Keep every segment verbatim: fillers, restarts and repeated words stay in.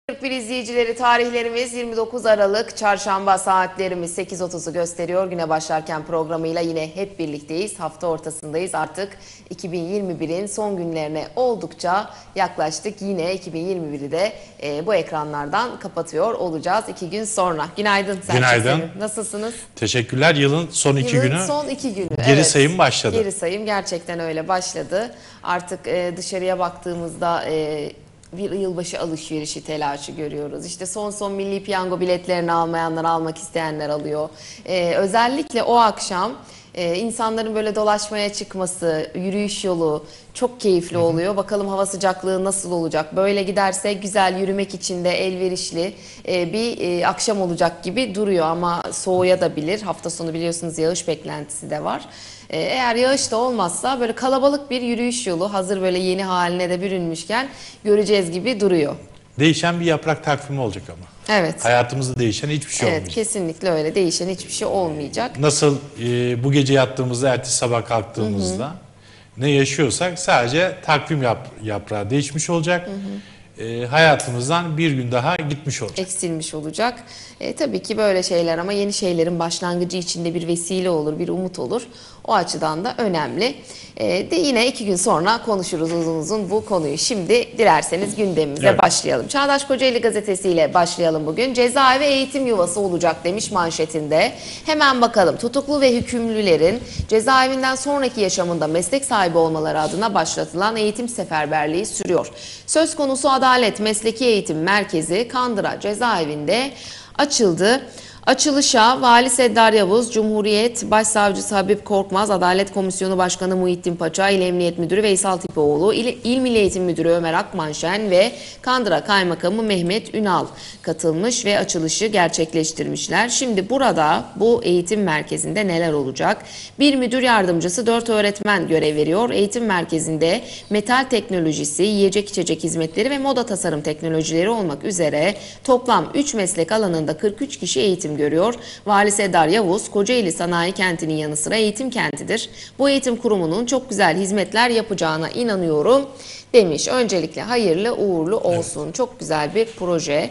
kırk bir izleyicileri, tarihlerimiz yirmi dokuz Aralık Çarşamba, saatlerimiz sekiz otuzu gösteriyor. Güne başlarken programıyla yine hep birlikteyiz. Hafta ortasındayız. Artık iki bin yirmi birin son günlerine oldukça yaklaştık. Yine iki bin yirmi biri de e, bu ekranlardan kapatıyor olacağız iki gün sonra. Günaydın Selçuk. Günaydın. Selim. Nasılsınız? Teşekkürler. Yılın son iki Yılın günü. son iki günü. Geri evet. sayım başladı. Geri sayım gerçekten öyle başladı. Artık e, dışarıya baktığımızda e, bir yılbaşı alışverişi telaşı görüyoruz. İşte son son milli piyango biletlerini almayanlar, almak isteyenler alıyor. Ee, özellikle o akşam e, insanların böyle dolaşmaya çıkması, yürüyüş yolu çok keyifli oluyor. Bakalım hava sıcaklığı nasıl olacak? Böyle giderse güzel, yürümek için de elverişli e, bir e, akşam olacak gibi duruyor ama soğuya da bilir. Hafta sonu biliyorsunuz yağış beklentisi de var. Eğer yağış da olmazsa böyle kalabalık bir yürüyüş yolu, hazır böyle yeni haline de bürünmüşken göreceğiz gibi duruyor. Değişen bir yaprak takvimi olacak ama. Evet. Hayatımızda değişen hiçbir şey Evet, olmayacak. kesinlikle öyle. Değişen hiçbir şey olmayacak. Nasıl e, bu gece yattığımızda, ertesi sabah kalktığımızda hı hı. ne yaşıyorsak sadece takvim yap, yaprağı değişmiş olacak. Hı hı. E, hayatımızdan bir gün daha gitmiş olacak. Eksilmiş olacak. E, tabii ki böyle şeyler ama yeni şeylerin başlangıcı içinde bir vesile olur, bir umut olur. O açıdan da önemli. E, de yine iki gün sonra konuşuruz uzun uzun bu konuyu. Şimdi dilerseniz gündemimize evet. başlayalım. Çağdaş Kocaeli gazetesiyle başlayalım bugün. Cezaevi eğitim yuvası olacak demiş manşetinde. Hemen bakalım. Tutuklu ve hükümlülerin cezaevinden sonraki yaşamında meslek sahibi olmaları adına başlatılan eğitim seferberliği sürüyor. Söz konusu Adalet Mesleki Eğitim Merkezi Kandıra cezaevinde açıldı. Açılışa Vali Seddar Yavuz, Cumhuriyet Başsavcısı Habib Korkmaz, Adalet Komisyonu Başkanı Muhittin Paça, İl Emniyet Müdürü Veysel Tipoğlu, İl, İl Milli Eğitim Müdürü Ömer Akmanşen ve Kandıra Kaymakamı Mehmet Ünal katılmış ve açılışı gerçekleştirmişler. Şimdi burada bu eğitim merkezinde neler olacak? Bir müdür yardımcısı, dört öğretmen görev veriyor. Eğitim merkezinde metal teknolojisi, yiyecek içecek hizmetleri ve moda tasarım teknolojileri olmak üzere toplam üç meslek alanında kırk üç kişi eğitim görüyor. Vali Seddar Yavuz, Kocaeli Sanayi Kenti'nin yanı sıra eğitim kentidir. Bu eğitim kurumunun çok güzel hizmetler yapacağına inanıyorum demiş. Öncelikle hayırlı uğurlu olsun. Evet. Çok güzel bir proje.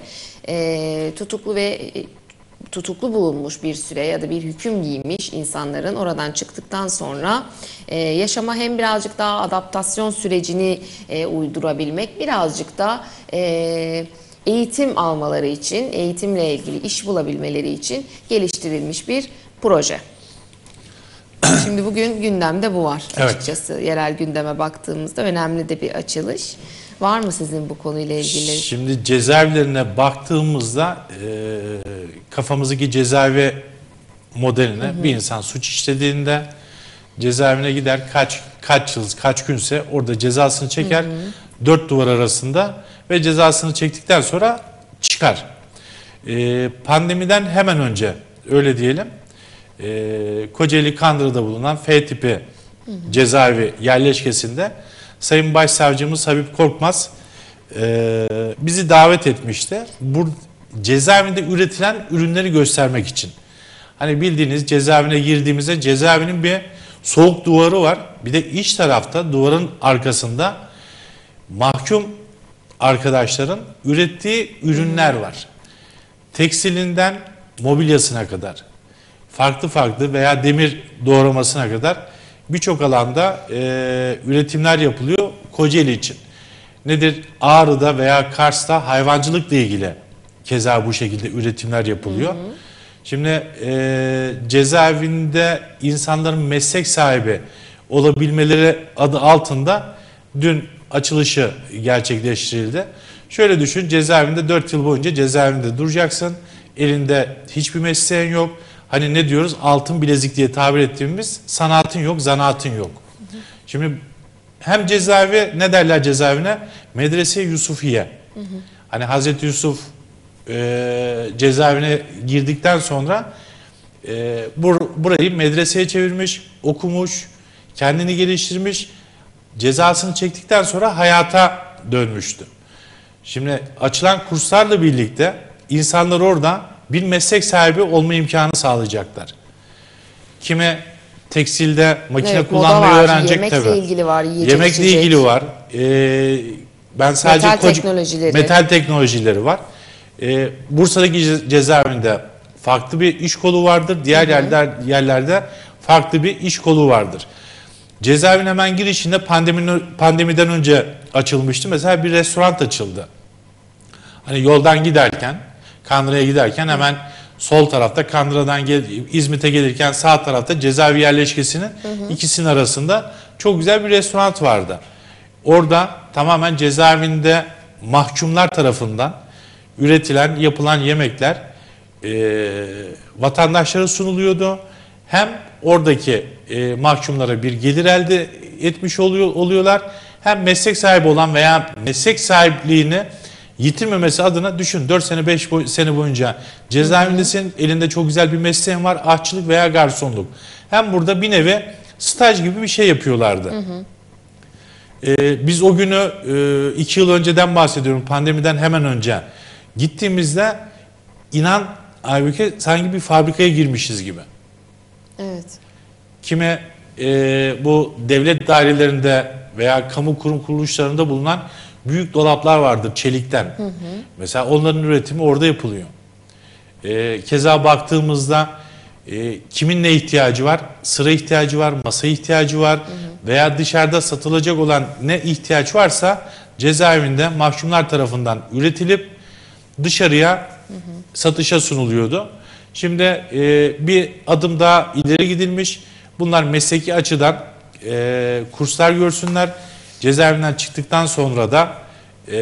E, tutuklu ve tutuklu bulunmuş bir süre ya da bir hüküm giymiş insanların oradan çıktıktan sonra e, yaşama hem birazcık daha adaptasyon sürecini e, uydurabilmek, birazcık da e, eğitim almaları için, eğitimle ilgili iş bulabilmeleri için geliştirilmiş bir proje. Şimdi bugün gündemde bu var açıkçası. Evet. Yerel gündeme baktığımızda önemli de bir açılış. Var mı sizin bu konuyla ilgili? Şimdi cezaevlerine baktığımızda e, kafamızdaki cezaevi modeline, hı hı. bir insan suç işlediğinde cezaevine gider, kaç kaç yıl, kaç günse orada cezasını çeker, hı hı. dört duvar arasında ve cezasını çektikten sonra çıkar. E, pandemiden hemen önce, öyle diyelim, e, Kocaeli Kandıra'da bulunan F tipi hı hı. cezaevi yerleşkesinde Sayın Başsavcımız Habib Korkmaz e, bizi davet etmişti. Bu cezaevinde üretilen ürünleri göstermek için. Hani bildiğiniz cezaevine girdiğimizde cezaevinin bir soğuk duvarı var. Bir de iç tarafta duvarın arkasında mahkum arkadaşların ürettiği ürünler var. Tekstilinden mobilyasına kadar, farklı farklı veya demir doğramasına kadar birçok alanda e, üretimler yapılıyor Kocaeli için. Nedir? Ağrı'da veya Kars'ta hayvancılıkla ilgili keza bu şekilde üretimler yapılıyor. Hı hı. Şimdi e, cezaevinde insanların meslek sahibi olabilmeleri adı altında dün açılışı gerçekleştirildi. Şöyle düşün, cezaevinde dört yıl boyunca cezaevinde duracaksın. Elinde hiçbir mesleğin yok. Hani ne diyoruz? Altın bilezik diye tabir ettiğimiz sanatın yok, zanaatın yok. Hı hı. Şimdi hem cezaevi, ne derler cezaevine? Medrese-i Yusufiye. Hı hı. Hani Hazreti Yusuf e, cezaevine girdikten sonra e, bur, burayı medreseye çevirmiş, okumuş, kendini geliştirmiş. Cezasını çektikten sonra hayata dönmüştü. Şimdi açılan kurslarla birlikte insanlar orada bir meslek sahibi olma imkanı sağlayacaklar. Kime tekstilde makine evet, kullanmayı öğrenecek tabii. Yemekle ilgili var, yiyecek Yemekle içecek. ilgili var. Ee, ben sadece Metal koca- teknolojileri. metal teknolojileri var. Ee, Bursa'daki ce- cezaevinde farklı bir iş kolu vardır. Diğer yerler, yerlerde farklı bir iş kolu vardır. Cezaevinin hemen girişinde pandeminin, pandemiden önce açılmıştı. Mesela bir restoran açıldı. Hani yoldan giderken, Kandıra'ya giderken hemen sol tarafta, Kandıra'dan gel, İzmit'e gelirken sağ tarafta cezaevi yerleşkesinin hı hı. ikisinin arasında çok güzel bir restoran vardı. Orada tamamen cezaevinde mahkumlar tarafından üretilen, yapılan yemekler e, vatandaşlara sunuluyordu. Hem oradaki e, mahkumlara bir gelir elde etmiş oluyor, oluyorlar. Hem meslek sahibi olan veya meslek sahipliğini yitirmemesi adına düşün. dört sene beş boy, sene boyunca cezaevindesin. Elinde çok güzel bir mesleğin var. Aşçılık veya garsonluk. Hem burada bir nevi staj gibi bir şey yapıyorlardı. Hı hı. Ee, biz o günü e, iki yıl önceden bahsediyorum. Pandemiden hemen önce. Gittiğimizde inan Aybüke sanki bir fabrikaya girmişiz gibi. Evet. Kime e, bu devlet dairelerinde veya kamu kurum kuruluşlarında bulunan büyük dolaplar vardır çelikten. Hı hı. Mesela onların üretimi orada yapılıyor. E, keza baktığımızda e, kimin ne ihtiyacı var? Sıra ihtiyacı var, masa ihtiyacı var hı hı. veya dışarıda satılacak olan ne ihtiyaç varsa cezaevinde mahkumlar tarafından üretilip dışarıya hı hı. satışa sunuluyordu. Şimdi e, bir adım daha ileri gidilmiş. Bunlar mesleki açıdan e, kurslar görsünler. Cezaevinden çıktıktan sonra da e,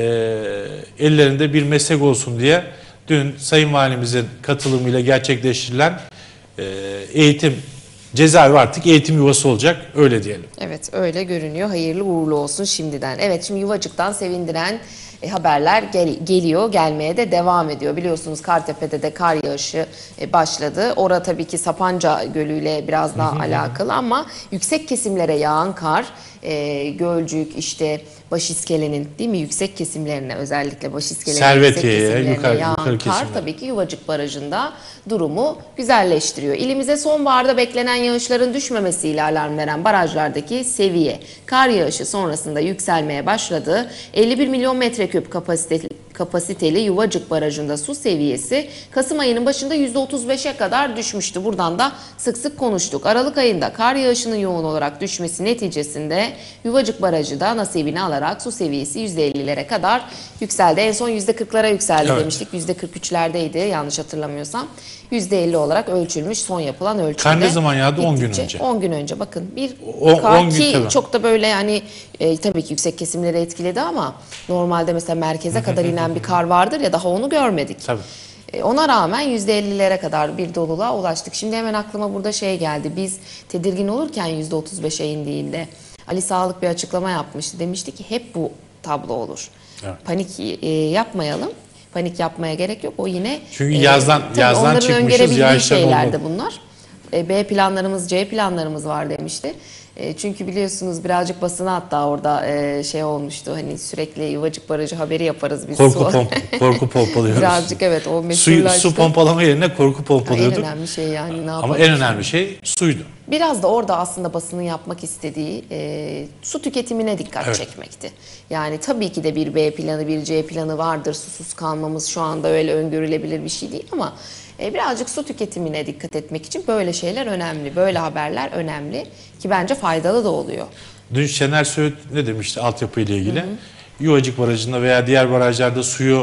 ellerinde bir meslek olsun diye dün Sayın Valimizin katılımıyla gerçekleştirilen e, eğitim, cezaevi artık eğitim yuvası olacak, öyle diyelim. Evet, öyle görünüyor. Hayırlı uğurlu olsun şimdiden. Evet, şimdi Yuvacık'tan sevindiren E, haberler gel, geliyor, gelmeye de devam ediyor. Biliyorsunuz Kartepe'de de kar yağışı e, başladı. Orada tabii ki Sapanca Gölü ile biraz daha alakalı ama yüksek kesimlere yağan kar, e, Gölcük, işte Başiskele'nin değil mi yüksek kesimlerine, özellikle Başiskele'nin yüksek kesimlerine yukarı, yağan yukarı kar kesimler. tabii ki Yuvacık Barajı'nda durumu güzelleştiriyor. İlimize sonbaharda beklenen yağışların düşmemesiyle alarm veren barajlardaki seviye kar yağışı sonrasında yükselmeye başladı. elli bir milyon metreküp kapasiteli, kapasiteli Yuvacık Barajı'nda su seviyesi Kasım ayının başında yüzde otuz beşe kadar düşmüştü. Buradan da sık sık konuştuk. Aralık ayında kar yağışının yoğun olarak düşmesi neticesinde Yuvacık Barajı da nasibini alarak su seviyesi yüzde ellilere kadar yükseldi. En son yüzde kırklara yükseldi evet. demiştik. yüzde kırk üçlerdeydi yanlış hatırlamıyorsam. yüzde elli olarak ölçülmüş son yapılan ölçümde. Kar ne zaman yağdı? on gün önce. on gün önce bakın bir o, kar ki gün, çok da böyle yani e, tabii ki yüksek kesimleri etkiledi ama normalde mesela merkeze kadar inen bir kar vardır ya, daha onu görmedik. Tabii. E, ona rağmen yüzde ellilere kadar bir doluluğa ulaştık. Şimdi hemen aklıma burada şey geldi. Biz tedirgin olurken yüzde otuz beşe indiğinde Ali Sağlık bir açıklama yapmıştı. Demişti ki hep bu tablo olur. Evet. Panik e, yapmayalım. Panik yapmaya gerek yok. O yine çünkü yazdan e, yazdan onların çıkmışız, öngörebildiği şeylerdi oldu. bunlar. E, B planlarımız, C planlarımız var demişti. E, çünkü biliyorsunuz birazcık basına hatta orada e, şey olmuştu. Hani sürekli Yuvacık Barajı haberi yaparız biz. Korku su. pomp, korku pompalıyoruz. Birazcık evet o meşhurlaştı. Su, su pompalama yerine korku pompalıyorduk. En önemli şey yani ne yapalım. Ama en önemli şey suydu. Biraz da orada aslında basının yapmak istediği e, su tüketimine dikkat evet. çekmekti. Yani tabii ki de bir B planı, bir C planı vardır. Susuz kalmamız şu anda öyle öngörülebilir bir şey değil ama e, birazcık su tüketimine dikkat etmek için böyle şeyler önemli. Böyle haberler önemli ki bence faydalı da oluyor. Dün Şener Söğüt ne demişti altyapı ile ilgili? Hı hı. Yuvacık Barajı'nda veya diğer barajlarda suyu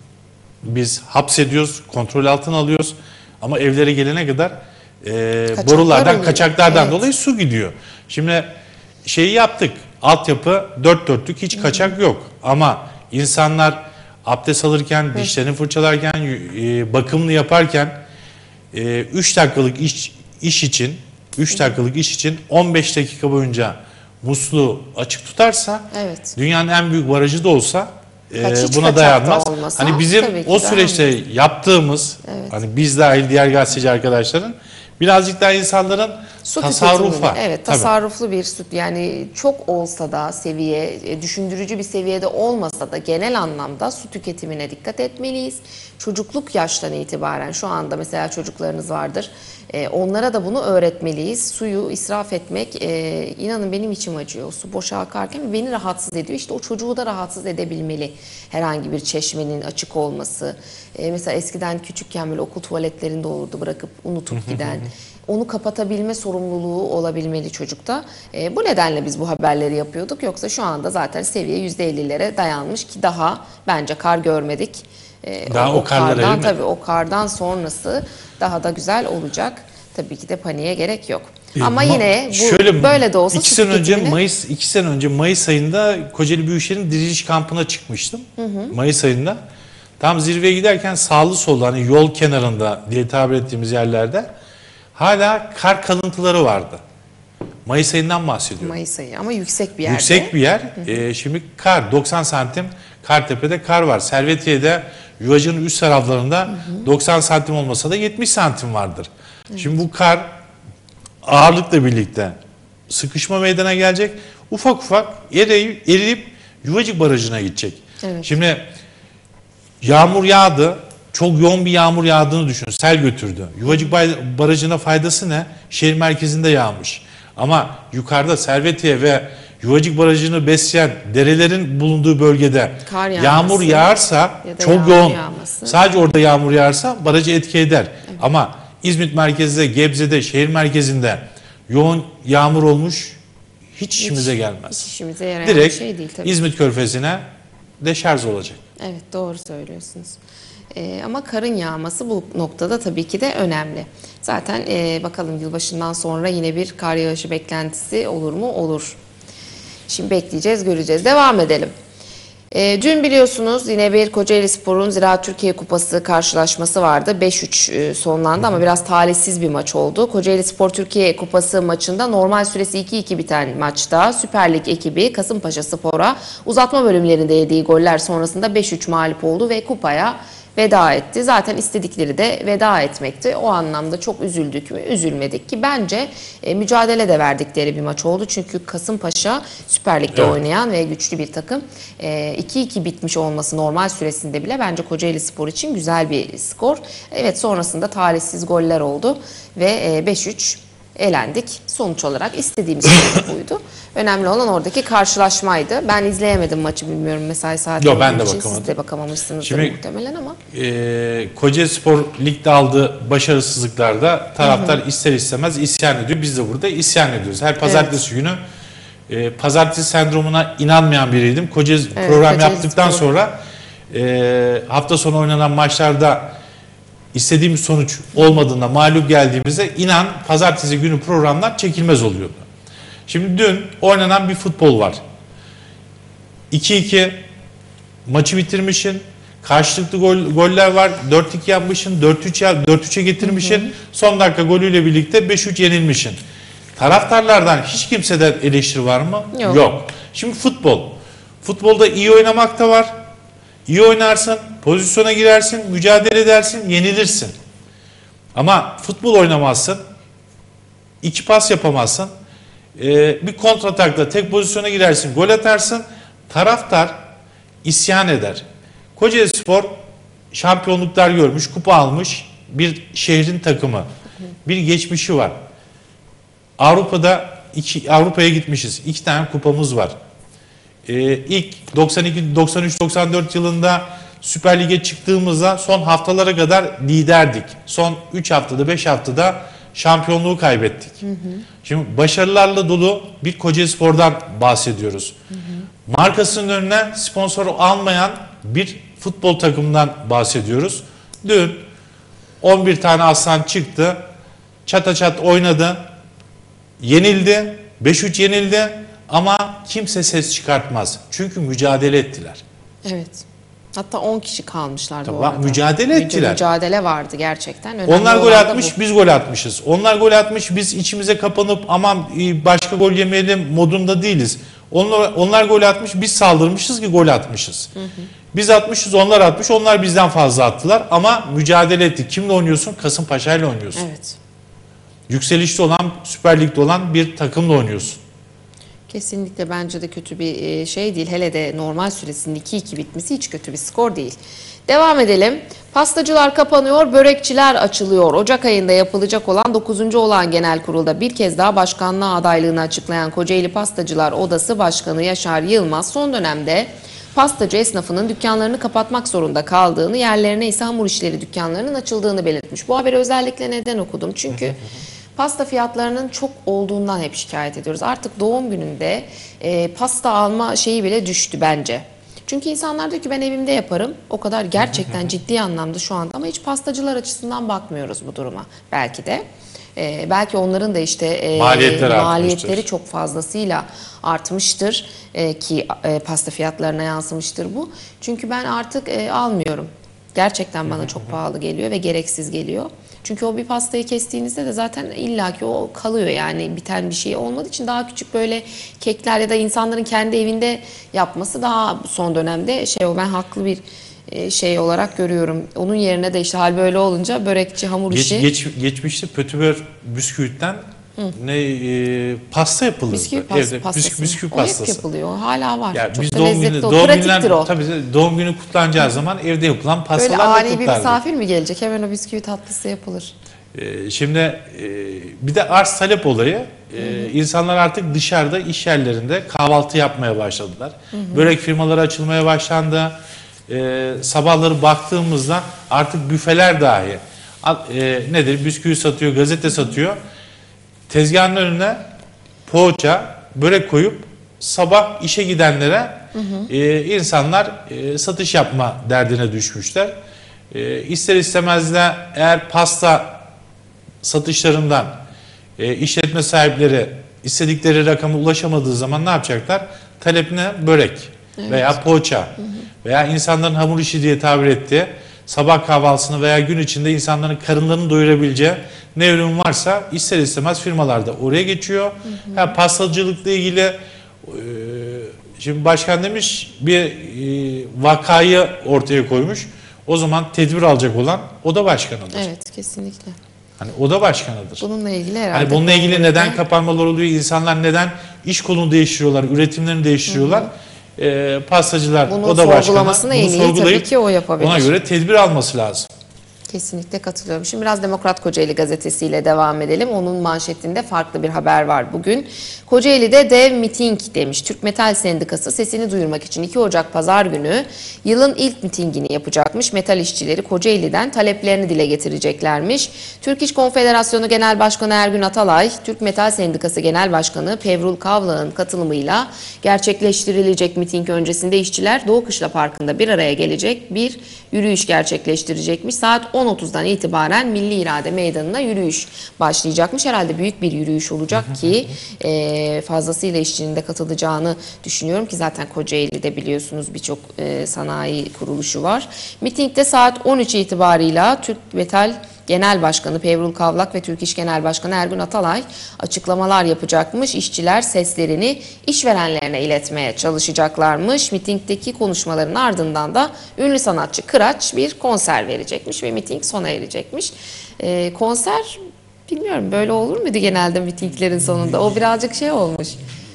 biz hapsediyoruz, kontrol altına alıyoruz ama evlere gelene kadar e, borulardan, oluyor. kaçaklardan evet. dolayı su gidiyor. Şimdi şeyi yaptık, altyapı dört dörtlük, hiç kaçak yok ama insanlar abdest alırken, Hı. dişlerini fırçalarken, e, bakımını yaparken e, üç dakikalık iş, iş için üç dakikalık iş için on beş dakika boyunca musluğu açık tutarsa evet. dünyanın en büyük barajı da olsa e, buna dayanmaz. Olmasa, hani bizim o süreçte dayanmaz. yaptığımız evet. hani biz dahil diğer gazeteci arkadaşların birazcık daha insanların Su tasarruf tüketimini, var. evet, Tabii. tasarruflu bir süt, yani çok olsa da seviye, e, düşündürücü bir seviyede olmasa da genel anlamda su tüketimine dikkat etmeliyiz. Çocukluk yaştan itibaren, şu anda mesela çocuklarınız vardır, e, onlara da bunu öğretmeliyiz. Suyu israf etmek, e, inanın benim içim acıyor. Su boşa akarken beni rahatsız ediyor. İşte o çocuğu da rahatsız edebilmeli herhangi bir çeşmenin açık olması. E, mesela eskiden küçükken böyle okul tuvaletlerinde olurdu, bırakıp unutup giden. Onu kapatabilme sorumluluğu olabilmeli çocukta. E, bu nedenle biz bu haberleri yapıyorduk. Yoksa şu anda zaten seviye yüzde ellilere dayanmış ki daha bence kar görmedik. E, Daha o karlar kardan, erimedi. tabii o kardan sonrası daha da güzel olacak. Tabii ki de paniğe gerek yok. E, Ama ma- yine bu şöyle, böyle de olsa iki su sene önce tüketimini- Mayıs iki sene önce Mayıs ayında Kocaeli Büyükşehir'in diriliş kampına çıkmıştım. Mayıs ayında. Tam zirveye giderken sağlı sollu, hani yol kenarında diye tabir ettiğimiz yerlerde hala kar kalıntıları vardı. Mayıs ayından bahsediyorum. Mayıs ayı ama yüksek bir yerde. Yüksek bir yer. Ee, şimdi kar doksan santim, Kartepe'de kar var. Servetiye'de Yuvacı'nın üst taraflarında doksan santim olmasa da yetmiş santim vardır. Şimdi bu kar ağırlıkla birlikte sıkışma meydana gelecek. Ufak ufak eriyip, eriyip Yuvacık Barajı'na gidecek. Evet. Şimdi yağmur yağdı. Çok yoğun bir yağmur yağdığını düşün. Sel götürdü. Yuvacık Bay- Barajı'na faydası ne? Şehir merkezinde yağmış. Ama yukarıda Servetiye ve Yuvacık Barajı'nı besleyen derelerin bulunduğu bölgede Kar yağması yağmur yağarsa ya da çok yağmur yoğun. yağması. Sadece orada yağmur yağarsa barajı etki eder. Ama İzmit merkezde, Gebze'de, şehir merkezinde yoğun yağmur olmuş, hiç işimize gelmez. Hiç işimize yarayan Direkt bir şey değil tabii. İzmit Körfezi'ne deşarj olacak. Evet, doğru söylüyorsunuz. Ee, ama karın yağması bu noktada tabii ki de önemli. Zaten e, bakalım yılbaşından sonra yine bir kar yağışı beklentisi olur mu? Olur. Şimdi bekleyeceğiz, göreceğiz. Devam edelim. E, dün biliyorsunuz yine bir Kocaelispor'un Ziraat Türkiye Kupası karşılaşması vardı. beş üç e, sonlandı ama biraz talihsiz bir maç oldu. Kocaelispor Türkiye Kupası maçında normal süresi iki iki biten maçta Süper Lig ekibi Kasımpaşa Spor'a uzatma bölümlerinde yediği goller sonrasında beş üç mağlup oldu ve kupaya veda etti. Zaten istedikleri de veda etmekti. O anlamda çok üzüldük mü? Üzülmedik ki bence e, mücadele de verdikleri bir maç oldu. Çünkü Kasımpaşa Süper Lig'de Evet. oynayan ve güçlü bir takım. E, iki iki bitmiş olması normal süresinde bile bence Kocaelispor için güzel bir skor. Evet, sonrasında talihsiz goller oldu ve e, beş üç elendik. Sonuç olarak istediğimiz şey buydu. Önemli olan oradaki karşılaşmaydı. Ben izleyemedim maçı, bilmiyorum mesai saati Yo, ben olduğu de için bakamadım. siz de bakamamışsınızdır Şimdi- muhtemelen ama. Ee, Kocaelispor ligde aldığı başarısızlıklarda taraftar ister istemez isyan ediyor. Biz de burada isyan ediyoruz. Her pazartesi günü e, pazartesi sendromuna inanmayan biriydim. Kocaeli Evet, program Kocaeli yaptıktan Spor. sonra e, hafta sonu oynanan maçlarda istediğimiz sonuç olmadığında, mağlup geldiğimizde inan pazartesi günü programlar çekilmez oluyordu. Şimdi dün oynanan bir futbol var. iki iki maçı bitirmişsin. Karşılıklı gol, goller var. dört iki yapmışsın. dört üç ya- dört üçe getirmişsin. Son dakika golüyle birlikte beş üç yenilmişsin. Taraftarlardan hiç kimseden eleştiri var mı? Yok. Şimdi futbol. Futbolda iyi oynamak da var. İyi oynarsın, pozisyona girersin, mücadele edersin, yenilirsin. Ama futbol oynamazsın. İki pas yapamazsın. Ee, bir kontratakta tek pozisyona girersin, gol atarsın. Taraftar isyan eder. Kocaelispor şampiyonluklar görmüş, kupa almış bir şehrin takımı. Bir geçmişi var. Avrupa'da iki, Avrupa'ya gitmişiz. İki tane kupamız var. Ee, ilk doksan iki doksan üç doksan dört yılında Süper Lig'e çıktığımızda son haftalara kadar liderdik. Son üç haftada beş haftada şampiyonluğu kaybettik. Hı hı. Şimdi başarılarla dolu bir Kocaelispor'dan bahsediyoruz. Hı hı. Markasının önüne sponsor almayan bir futbol takımından bahsediyoruz. Dün on bir tane aslan çıktı. Çata çat oynadı. Yenildi. beş üç yenildi. Ama kimse ses çıkartmaz. Çünkü mücadele ettiler. Evet. Hatta on kişi kalmışlardı Tamam, bu arada. mücadele Müca- ettiler. Mücadele vardı gerçekten. Önemli Onlar gol olan da atmış, bu. biz gol atmışız. Onlar gol atmış, biz içimize kapanıp aman e, başka gol yemeyelim modunda değiliz. Onlar, onlar gol atmış, biz saldırmışız ki gol atmışız. Hı hı. Biz atmışız, onlar atmış, onlar bizden fazla attılar ama mücadele ettik. Kimle oynuyorsun? Kasımpaşa ile oynuyorsun. Evet. yükselişte olan, Süper Lig'de olan bir takımla oynuyorsun. Kesinlikle bence de kötü bir e, şey değil. Hele de normal süresinin iki iki bitmesi hiç kötü bir skor değil. Devam edelim. Pastacılar kapanıyor, börekçiler açılıyor. Ocak ayında yapılacak olan dokuzuncu olağan genel kurulda bir kez daha başkanlığa adaylığını açıklayan Kocaeli Pastacılar Odası Başkanı Yaşar Yılmaz son dönemde pastacı esnafının dükkanlarını kapatmak zorunda kaldığını, yerlerine ise hamur işleri dükkanlarının açıldığını belirtmiş. Bu haberi özellikle neden okudum? Çünkü pasta fiyatlarının çok olduğundan hep şikayet ediyoruz. Artık doğum gününde e, pasta alma şeyi bile düştü bence. Çünkü insanlar diyor ki ben evimde yaparım. O kadar gerçekten ciddi anlamda şu anda ama hiç pastacılar açısından bakmıyoruz bu duruma. Belki de. E, belki onların da işte e, Maliyetler maliyetleri artmıştır. çok fazlasıyla artmıştır e, ki e, pasta fiyatlarına yansımıştır bu. Çünkü ben artık e, almıyorum. Gerçekten bana çok pahalı geliyor ve gereksiz geliyor. Çünkü o bir pastayı kestiğinizde de zaten illaki o kalıyor, yani biten bir şey olmadığı için daha küçük böyle kekler ya da insanların kendi evinde yapması daha son dönemde şey, o ben haklı bir e, şey olarak görüyorum. Onun yerine de işte hal böyle olunca börekçi, hamur Geç, işi. geç, geçmişte pötibör bisküvitten ne e, pasta yapılırdı. Bisküvi pas, Evde pastası. bisk- bisküvi O hep pastası. yapılıyor. Hala var. Yani Çok biz da doğum lezzetli günü, o. doğum Pratiktir günler, o. tabii doğum günü kutlanacağı zaman evde yapılan Böyle pastalarla ani bir kutlardık. misafir mi gelecek? Hemen o bisküvi tatlısı yapılır. Ee, şimdi e, bir de arz talep olayı. Ee, insanlar artık dışarıda, iş yerlerinde kahvaltı yapmaya başladılar. Hı hı. Börek firmaları açılmaya başlandı. Ee, sabahları baktığımızda artık büfeler dahi e, nedir? Bisküvi satıyor, gazete satıyor. Tezgahın önüne poğaça, börek koyup sabah işe gidenlere hı hı. E, insanlar e, satış yapma derdine düşmüşler. E, ister istemez de eğer pasta satışlarından e, işletme sahipleri istedikleri rakama ulaşamadığı zaman ne yapacaklar? Talepine börek evet. veya poğaça hı hı. veya insanların hamur işi diye tabir ettiği sabah kahvaltısını veya gün içinde insanların karınlarını doyurabileceği ne ürün varsa ister istemez firmalarda oraya geçiyor. Hı hı. Yani pastacılıkla ilgili e, şimdi başkan demiş bir e, vakayı ortaya koymuş. O zaman tedbir alacak olan oda başkanıdır. Evet, kesinlikle. Hani oda başkanıdır. Bununla ilgili herhalde. Hani bununla ilgili neden kapanmalar oluyor? İnsanlar neden iş kolunu değiştiriyorlar, üretimlerini değiştiriyorlar? Hı hı. E, pastacılar, bunun oda başkanı sorgulamasını en iyi tabii ki o yapabilir. Ona göre tedbir alması lazım. Kesinlikle katılıyorum. Şimdi biraz Demokrat Kocaeli gazetesiyle devam edelim. Onun manşetinde farklı bir haber var bugün. Kocaeli'de dev miting demiş. Türk Metal Sendikası sesini duyurmak için iki Ocak Pazar günü yılın ilk mitingini yapacakmış. Metal işçileri Kocaeli'den taleplerini dile getireceklermiş. Türk İş Konfederasyonu Genel Başkanı Ergün Atalay, Türk Metal Sendikası Genel Başkanı Pevrul Kavlak'ın katılımıyla gerçekleştirilecek miting öncesinde işçiler Doğu Kışla Parkı'nda bir araya gelecek, bir yürüyüş gerçekleştirecekmiş. Saat on otuzdan itibaren Milli İrade Meydanı'na yürüyüş başlayacakmış. Herhalde büyük bir yürüyüş olacak ki e, fazlasıyla işçinin de katılacağını düşünüyorum ki zaten Kocaeli'de biliyorsunuz birçok e, sanayi kuruluşu var. Mitingde saat on üç itibarıyla Türk Metal Genel Başkanı Pevrul Kavlak ve Türk İş Genel Başkanı Ergün Atalay açıklamalar yapacakmış. İşçiler seslerini işverenlerine iletmeye çalışacaklarmış. Mitingdeki konuşmaların ardından da ünlü sanatçı Kıraç bir konser verecekmiş ve miting sona erecekmiş. Ee, konser bilmiyorum böyle olur muydu genelde mitinglerin sonunda? O birazcık şey olmuş.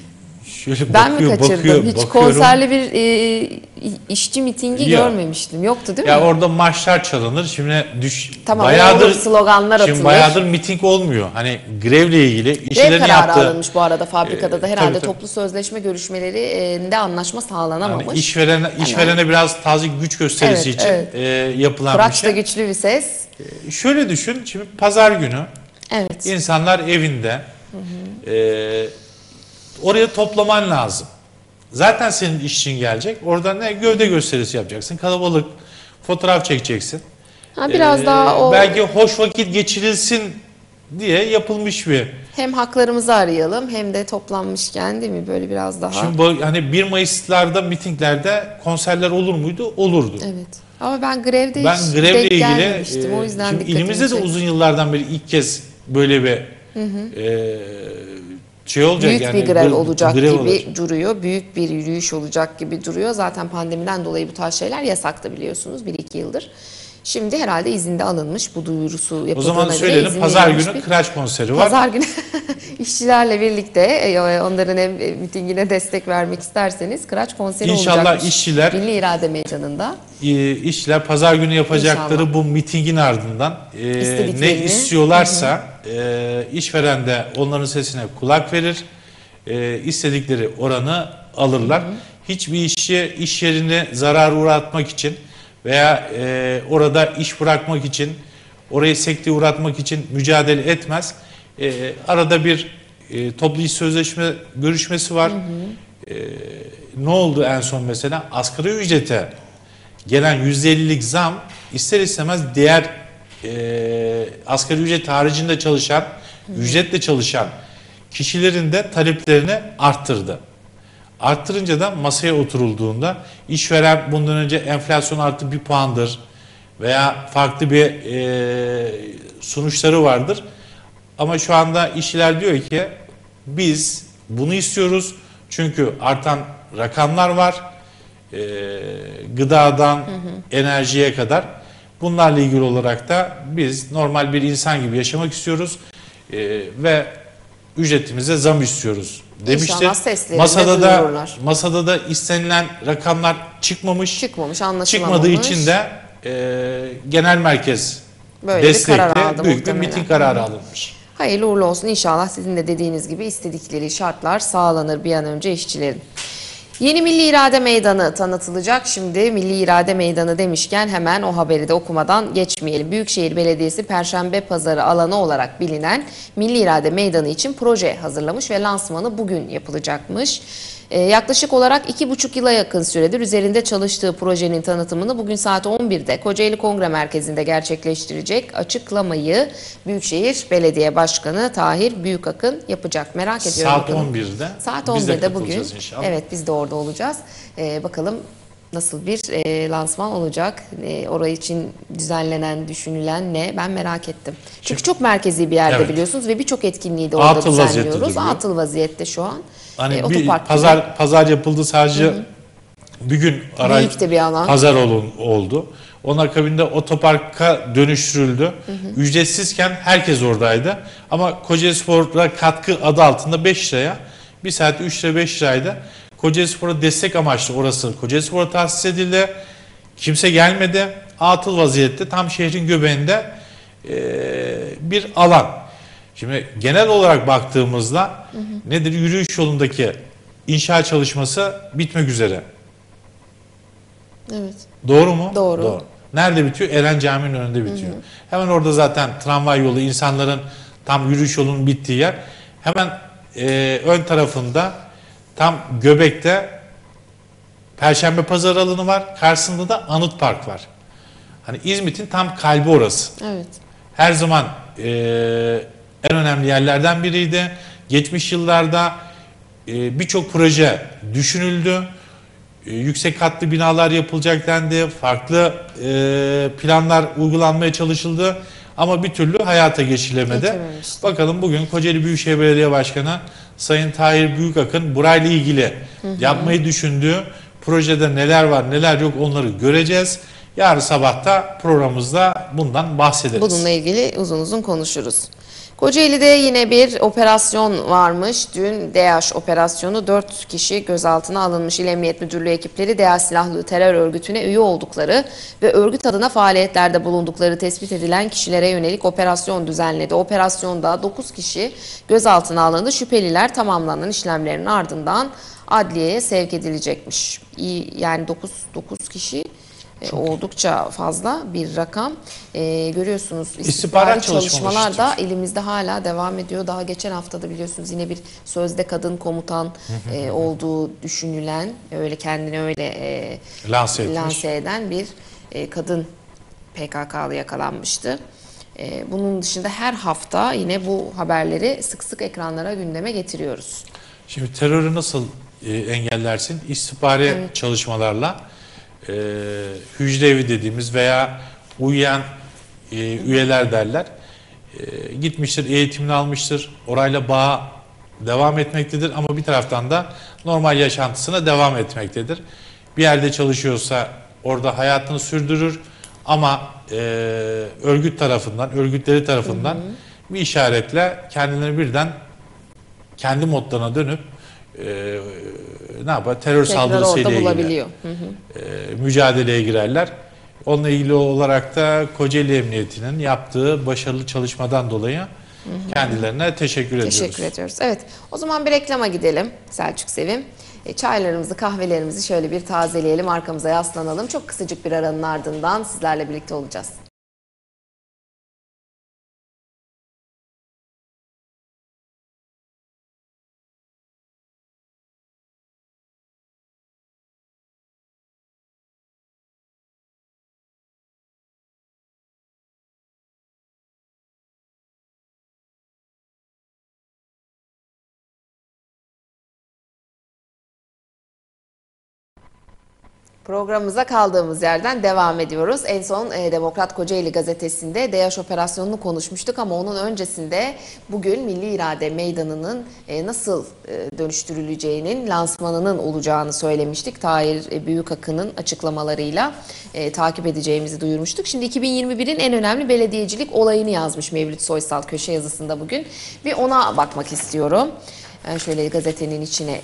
Şöyle ben bakıyor, mi kaçırdım? bakıyor, Hiç bakıyorum. konserli bir e, işçi mitingi Ya. görmemiştim. Yoktu değil mi? Ya orada marşlar çalınır. Şimdi düş Tamam, bayağıdır olur, sloganlar atılır. Şimdi bayağıdır miting olmuyor. Hani grevle ilgili Grev işçilerin kararı yaptığı alınmış bu arada fabrikada da Ee, herhalde tabii, tabii. toplu sözleşme görüşmelerinde anlaşma sağlanamamış. hani işverene işverene biraz tazik güç gösterisi Evet, için evet. e, yapılan bir Kıraç da şey. güçlü bir ses. E, şöyle düşün. Şimdi pazar günü Evet. insanlar evinde hı hı. E, oraya toplaman lazım. Zaten senin işçin gelecek. Orada ne gövde gösterisi yapacaksın. Kalabalık fotoğraf çekeceksin. Ha, biraz Ee, daha o belki hoş vakit geçirilsin diye yapılmış bir. hem haklarımızı arayalım hem de toplanmışken değil mi böyle biraz daha. Şimdi bu, hani bir Mayıs'larda mitinglerde konserler olur muydu? Olurdu. Evet. Ama ben grevde Ben hiç grevle denk ilgili gelmemiştim. O yüzden şimdi dikkatimi ilimizde de çekti. uzun yıllardan beri ilk kez böyle bir hı hı. E, şey olacak büyük yani. bir grev olacak grev gibi olacak. duruyor. Büyük bir yürüyüş olacak gibi duruyor. Zaten pandemiden dolayı bu tarz şeyler yasaktı biliyorsunuz bir iki yıldır. Şimdi herhalde izinde alınmış, bu duyurusu yapıldığına O zaman göre söyleyelim, izin pazar verilmiş günü bir- Kıraç konseri var. Pazar günü işçilerle birlikte e, onların hem mitingine destek vermek isterseniz Kıraç konseri İnşallah olacakmış. işçiler- Milli İrade Meydanı'nda. E, işçiler pazar günü yapacakları İnşallah. bu mitingin ardından e, ne İstediklerini. istiyorlarsa e, işveren de onların sesine kulak verir. E, istedikleri oranı alırlar. Hiçbir işçi iş yerini zarar uğratmak için veya e, orada iş bırakmak için, orayı sekteye uğratmak için mücadele etmez. E, arada bir e, toplu iş sözleşme görüşmesi var. E, ne oldu en son mesela? Asgari ücrete gelen yüzde ellilik zam ister istemez diğer e, asgari ücret haricinde çalışan, ücretle çalışan kişilerin de taleplerini arttırdı. Arttırınca da masaya oturulduğunda işveren bundan önce enflasyon artı bir puandır veya farklı bir e, sonuçları vardır. Ama şu anda işçiler diyor ki biz bunu istiyoruz çünkü artan rakamlar var. E, gıdadan hı hı. enerjiye kadar. Bunlarla ilgili olarak da biz normal bir insan gibi yaşamak istiyoruz e, ve ücretimize zam istiyoruz demişti. İnşallah seslerini Masada da duyururlar. masada da istenilen rakamlar çıkmamış. Çıkmamış, anlaşılamamış. Çıkmadığı için de e, genel merkez Böyle bir karar destekli aldı büyük bir muhtemelen. miting kararı alınmış. Hayırlı uğurlu olsun. İnşallah sizin de dediğiniz gibi istedikleri şartlar sağlanır bir an önce işçilerin. Yeni Milli İrade Meydanı tanıtılacak. Şimdi Milli İrade Meydanı demişken hemen o haberi de okumadan geçmeyelim. Büyükşehir Belediyesi Perşembe Pazarı alanı olarak bilinen Milli İrade Meydanı için proje hazırlamış ve lansmanı bugün yapılacakmış. Ee, yaklaşık olarak iki buçuk yıla yakın süredir üzerinde çalıştığı projenin tanıtımını bugün saat on birde Kocaeli Kongre Merkezi'nde gerçekleştirecek. Açıklamayı Büyükşehir Belediye Başkanı Tahir Büyükakın yapacak. Merak ediyorum. Saat bakalım. on birde. Saat Biz de on birde bugün. katılacağız inşallah. Evet, biz de orada olacağız. Ee, bakalım nasıl bir e, lansman olacak? E, orayı için düzenlenen, düşünülen ne? Ben merak ettim. Çünkü Şimdi- çok merkezi bir yerde Evet. biliyorsunuz ve birçok etkinliği de orada Atıl vaziyette düzenliyoruz. duruyor. Atıl vaziyette şu an. Hani E, bir otopark gibi. pazar pazar yapıldı sadece bir gün ara Büyük de bir alan. pazar olun, oldu. Onun akabinde otoparka dönüştürüldü. Hı hı. Ücretsizken herkes oradaydı. Ama Kocaelispor'a katkı adı altında beş liraya, bir saat üç lira beş liraydı. Kocaelispor'a destek amaçlı orası Kocaelispor'a tahsis edildi. Kimse gelmedi. Atıl vaziyette tam şehrin göbeğinde e, bir alan. Şimdi genel olarak baktığımızda hı hı. nedir? Yürüyüş yolundaki inşaat çalışması bitmek üzere. Evet. Doğru mu? Doğru. Doğru. Nerede bitiyor? Eren Camii'nin önünde bitiyor. Hı hı. Hemen orada zaten tramvay yolu, insanların tam yürüyüş yolunun bittiği yer. Hemen e, ön tarafında tam göbekte Perşembe Pazar alanı var. Karşısında da Anıt Park var. Hani İzmit'in tam kalbi orası. Evet. Her zaman e, en önemli yerlerden biriydi. Geçmiş yıllarda e, birçok proje düşünüldü. E, yüksek katlı binalar yapılacak dendi. Farklı e, planlar uygulanmaya çalışıldı. Ama bir türlü hayata geçilemedi. Geçememişti. Bakalım bugün Kocaeli Büyükşehir Belediye Başkanı Sayın Tahir Büyükakın burayla ilgili hı hı. yapmayı düşündüğü projede neler var neler yok onları göreceğiz. Yarın sabahta programımızda bundan bahsederiz. Bununla ilgili uzun uzun konuşuruz. Kocaeli'de yine bir operasyon varmış. Dün DEAŞ operasyonu, dört kişi gözaltına alınmış. İl Emniyet Müdürlüğü ekipleri DEAŞ silahlı terör örgütüne üye oldukları ve örgüt adına faaliyetlerde bulundukları tespit edilen kişilere yönelik operasyon düzenledi. Operasyonda dokuz kişi gözaltına alındı. Şüpheliler tamamlanan işlemlerin ardından adliyeye sevk edilecekmiş. İyi, yani dokuz dokuz kişi. E, oldukça fazla bir rakam. E, görüyorsunuz istihbarat çalışmalar da elimizde hala devam ediyor. Daha geçen haftada biliyorsunuz yine bir sözde kadın komutan e, olduğu düşünülen, öyle kendini öyle e, lanse, lanse eden bir e, kadın P K K'lı yakalanmıştı. E, bunun dışında her hafta yine bu haberleri sık sık ekranlara, gündeme getiriyoruz. Şimdi terörü nasıl e, engellersin? İstihbari evet. çalışmalarla. E, hücre evi dediğimiz veya uyuyan e, üyeler derler. E, gitmiştir, eğitimini almıştır, orayla bağ devam etmektedir ama bir taraftan da normal yaşantısına devam etmektedir. Bir yerde çalışıyorsa orada hayatını sürdürür, Ama e, örgüt tarafından, örgütleri tarafından hı hı. bir işaretle kendileri birden kendi modlarına dönüp e, ne yapar? Terör Tekrar saldırısıyla ilgili bulabiliyor. Hı hı. E, mücadeleye girerler. Onunla ilgili olarak da Kocaeli Emniyeti'nin yaptığı başarılı çalışmadan dolayı hı hı. kendilerine teşekkür ediyoruz. Teşekkür ediyoruz. Evet, o zaman bir reklama gidelim Selçuk Sevim. E, çaylarımızı, kahvelerimizi şöyle bir tazeleyelim, arkamıza yaslanalım. Çok kısacık bir aranın ardından sizlerle birlikte olacağız. Programımıza kaldığımız yerden devam ediyoruz. En son e, Demokrat Kocaeli gazetesinde DEAŞ operasyonunu konuşmuştuk ama onun öncesinde bugün Milli İrade Meydanı'nın e, nasıl e, dönüştürüleceğinin lansmanının olacağını söylemiştik. Tahir e, Büyükakın'ın açıklamalarıyla e, takip edeceğimizi duyurmuştuk. Şimdi iki bin yirmi birin en önemli belediyecilik olayını yazmış Mevlüt Soysal köşe yazısında bugün. Bir ona bakmak istiyorum. Ben şöyle gazetenin içine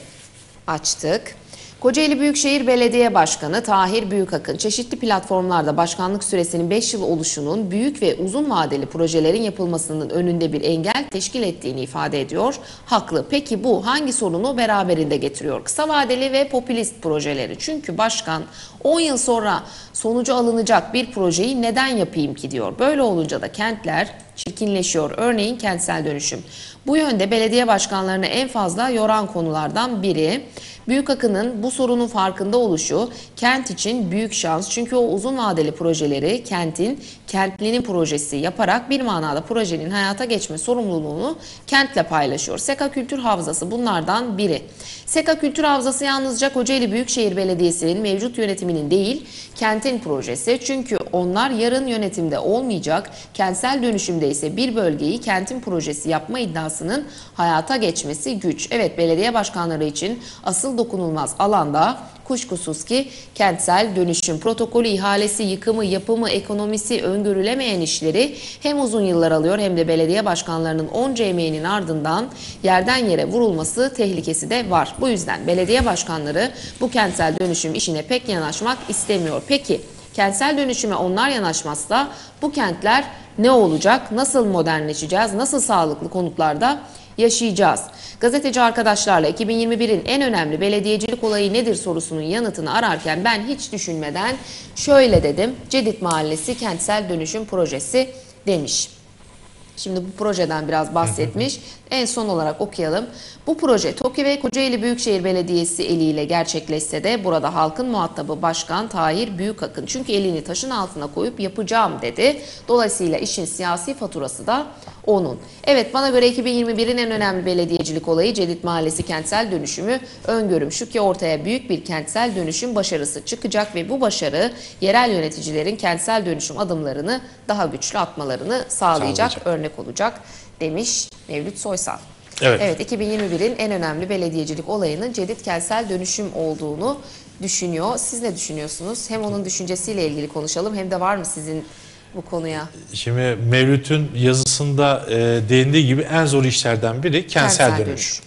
açtık. Kocaeli Büyükşehir Belediye Başkanı Tahir Büyükakın çeşitli platformlarda başkanlık süresinin beş yıl oluşunun büyük ve uzun vadeli projelerin yapılmasının önünde bir engel teşkil ettiğini ifade ediyor. Haklı. Peki bu hangi sorunu beraberinde getiriyor? Kısa vadeli ve popülist projeleri. Çünkü başkan on yıl sonra sonucu alınacak bir projeyi neden yapayım ki diyor. Böyle olunca da kentler çirkinleşiyor. Örneğin kentsel dönüşüm. Bu yönde belediye başkanlarını en fazla yoran konulardan biri. Büyükakın'ın bu sorunun farkında oluşu kent için büyük şans. Çünkü o uzun vadeli projeleri kentin, kentlinin projesi yaparak bir manada projenin hayata geçme sorumluluğunu kentle paylaşıyor. Seka Kültür Havzası bunlardan biri. Seka Kültür Havzası yalnızca Kocaeli Büyükşehir Belediyesi'nin mevcut yönetiminin değil, kentin projesi. Çünkü onlar yarın yönetimde olmayacak, kentsel dönüşümde ise bir bölgeyi kentin projesi yapma iddiasının hayata geçmesi güç. Evet, belediye başkanları için asıl dokunulmaz alanda kuşkusuz ki kentsel dönüşüm protokolü, ihalesi, yıkımı, yapımı, ekonomisi, öngörülemeyen işleri hem uzun yıllar alıyor hem de belediye başkanlarının onca emeğinin ardından yerden yere vurulması tehlikesi de var. Bu yüzden belediye başkanları bu kentsel dönüşüm işine pek yanaşmak istemiyor. Peki kentsel dönüşüme onlar yanaşmazsa bu kentler ne olacak? Nasıl modernleşeceğiz? Nasıl sağlıklı konutlarda yaşayacağız? Gazeteci arkadaşlarla iki bin yirmi birin en önemli belediyecilik olayı nedir sorusunun yanıtını ararken ben hiç düşünmeden şöyle dedim. Cedit Mahallesi Kentsel Dönüşüm Projesi demiş. Şimdi bu projeden biraz bahsetmiş. En son olarak okuyalım. Bu proje TOKİ ve Kocaeli Büyükşehir Belediyesi eliyle gerçekleşse de burada halkın muhatabı Başkan Tahir Büyükakın. Çünkü elini taşın altına koyup yapacağım dedi. Dolayısıyla işin siyasi faturası da onun. Evet, bana göre iki bin yirmi birin en önemli belediyecilik olayı Cedit Mahallesi kentsel dönüşümü. Öngörüm şu ki ortaya büyük bir kentsel dönüşüm başarısı çıkacak ve bu başarı yerel yöneticilerin kentsel dönüşüm adımlarını daha güçlü atmalarını sağlayacak, sağlayacak. örnek olacak demiş Mevlüt Soysal. Evet. Evet, iki bin yirmi birin en önemli belediyecilik olayının Cedit kentsel dönüşüm olduğunu düşünüyor. Siz ne düşünüyorsunuz? Hem onun düşüncesiyle ilgili konuşalım hem de var mı sizin bu konuya? Şimdi Mevlüt'ün yazısında e, değindiği gibi en zor işlerden biri kentsel, kentsel dönüşüm.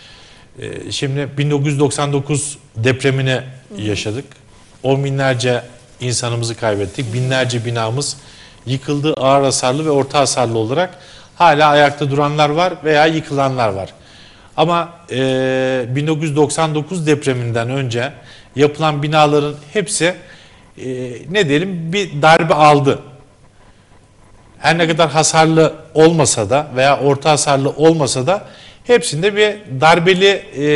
E, şimdi bin dokuz yüz doksan dokuz depremini Hı-hı. yaşadık. On binlerce insanımızı kaybettik. Binlerce binamız yıkıldı, ağır hasarlı ve orta hasarlı olarak. Hala ayakta duranlar var veya yıkılanlar var. Ama e, bin dokuz yüz doksan dokuz depreminden önce yapılan binaların hepsi e, ne diyelim bir darbe aldı. Her ne kadar hasarlı olmasa da veya orta hasarlı olmasa da hepsinde bir darbeli e,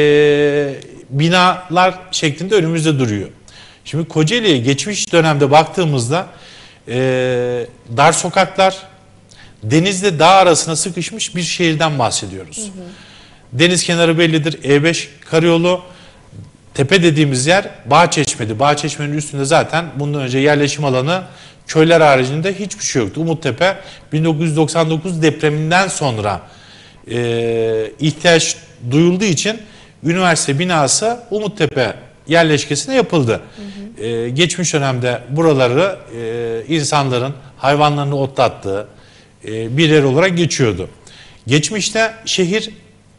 binalar şeklinde önümüzde duruyor. Şimdi Kocaeli'ye geçmiş dönemde baktığımızda e, dar sokaklar, denizle dağ arasına sıkışmış bir şehirden bahsediyoruz. Hı hı. Deniz kenarı bellidir. E beş karayolu, tepe dediğimiz yer Bağçeşme'di. Bağçeşme'nin üstünde zaten bundan önce yerleşim alanı, köyler haricinde hiçbir şey yoktu. Umuttepe bin dokuz yüz doksan dokuz depreminden sonra e, ihtiyaç duyulduğu için üniversite binası Umuttepe yerleşkesine yapıldı. Hı hı. Ee, geçmiş dönemde buraları e, insanların hayvanlarını otlattığı e, bir yer olarak geçiyordu. Geçmişte şehir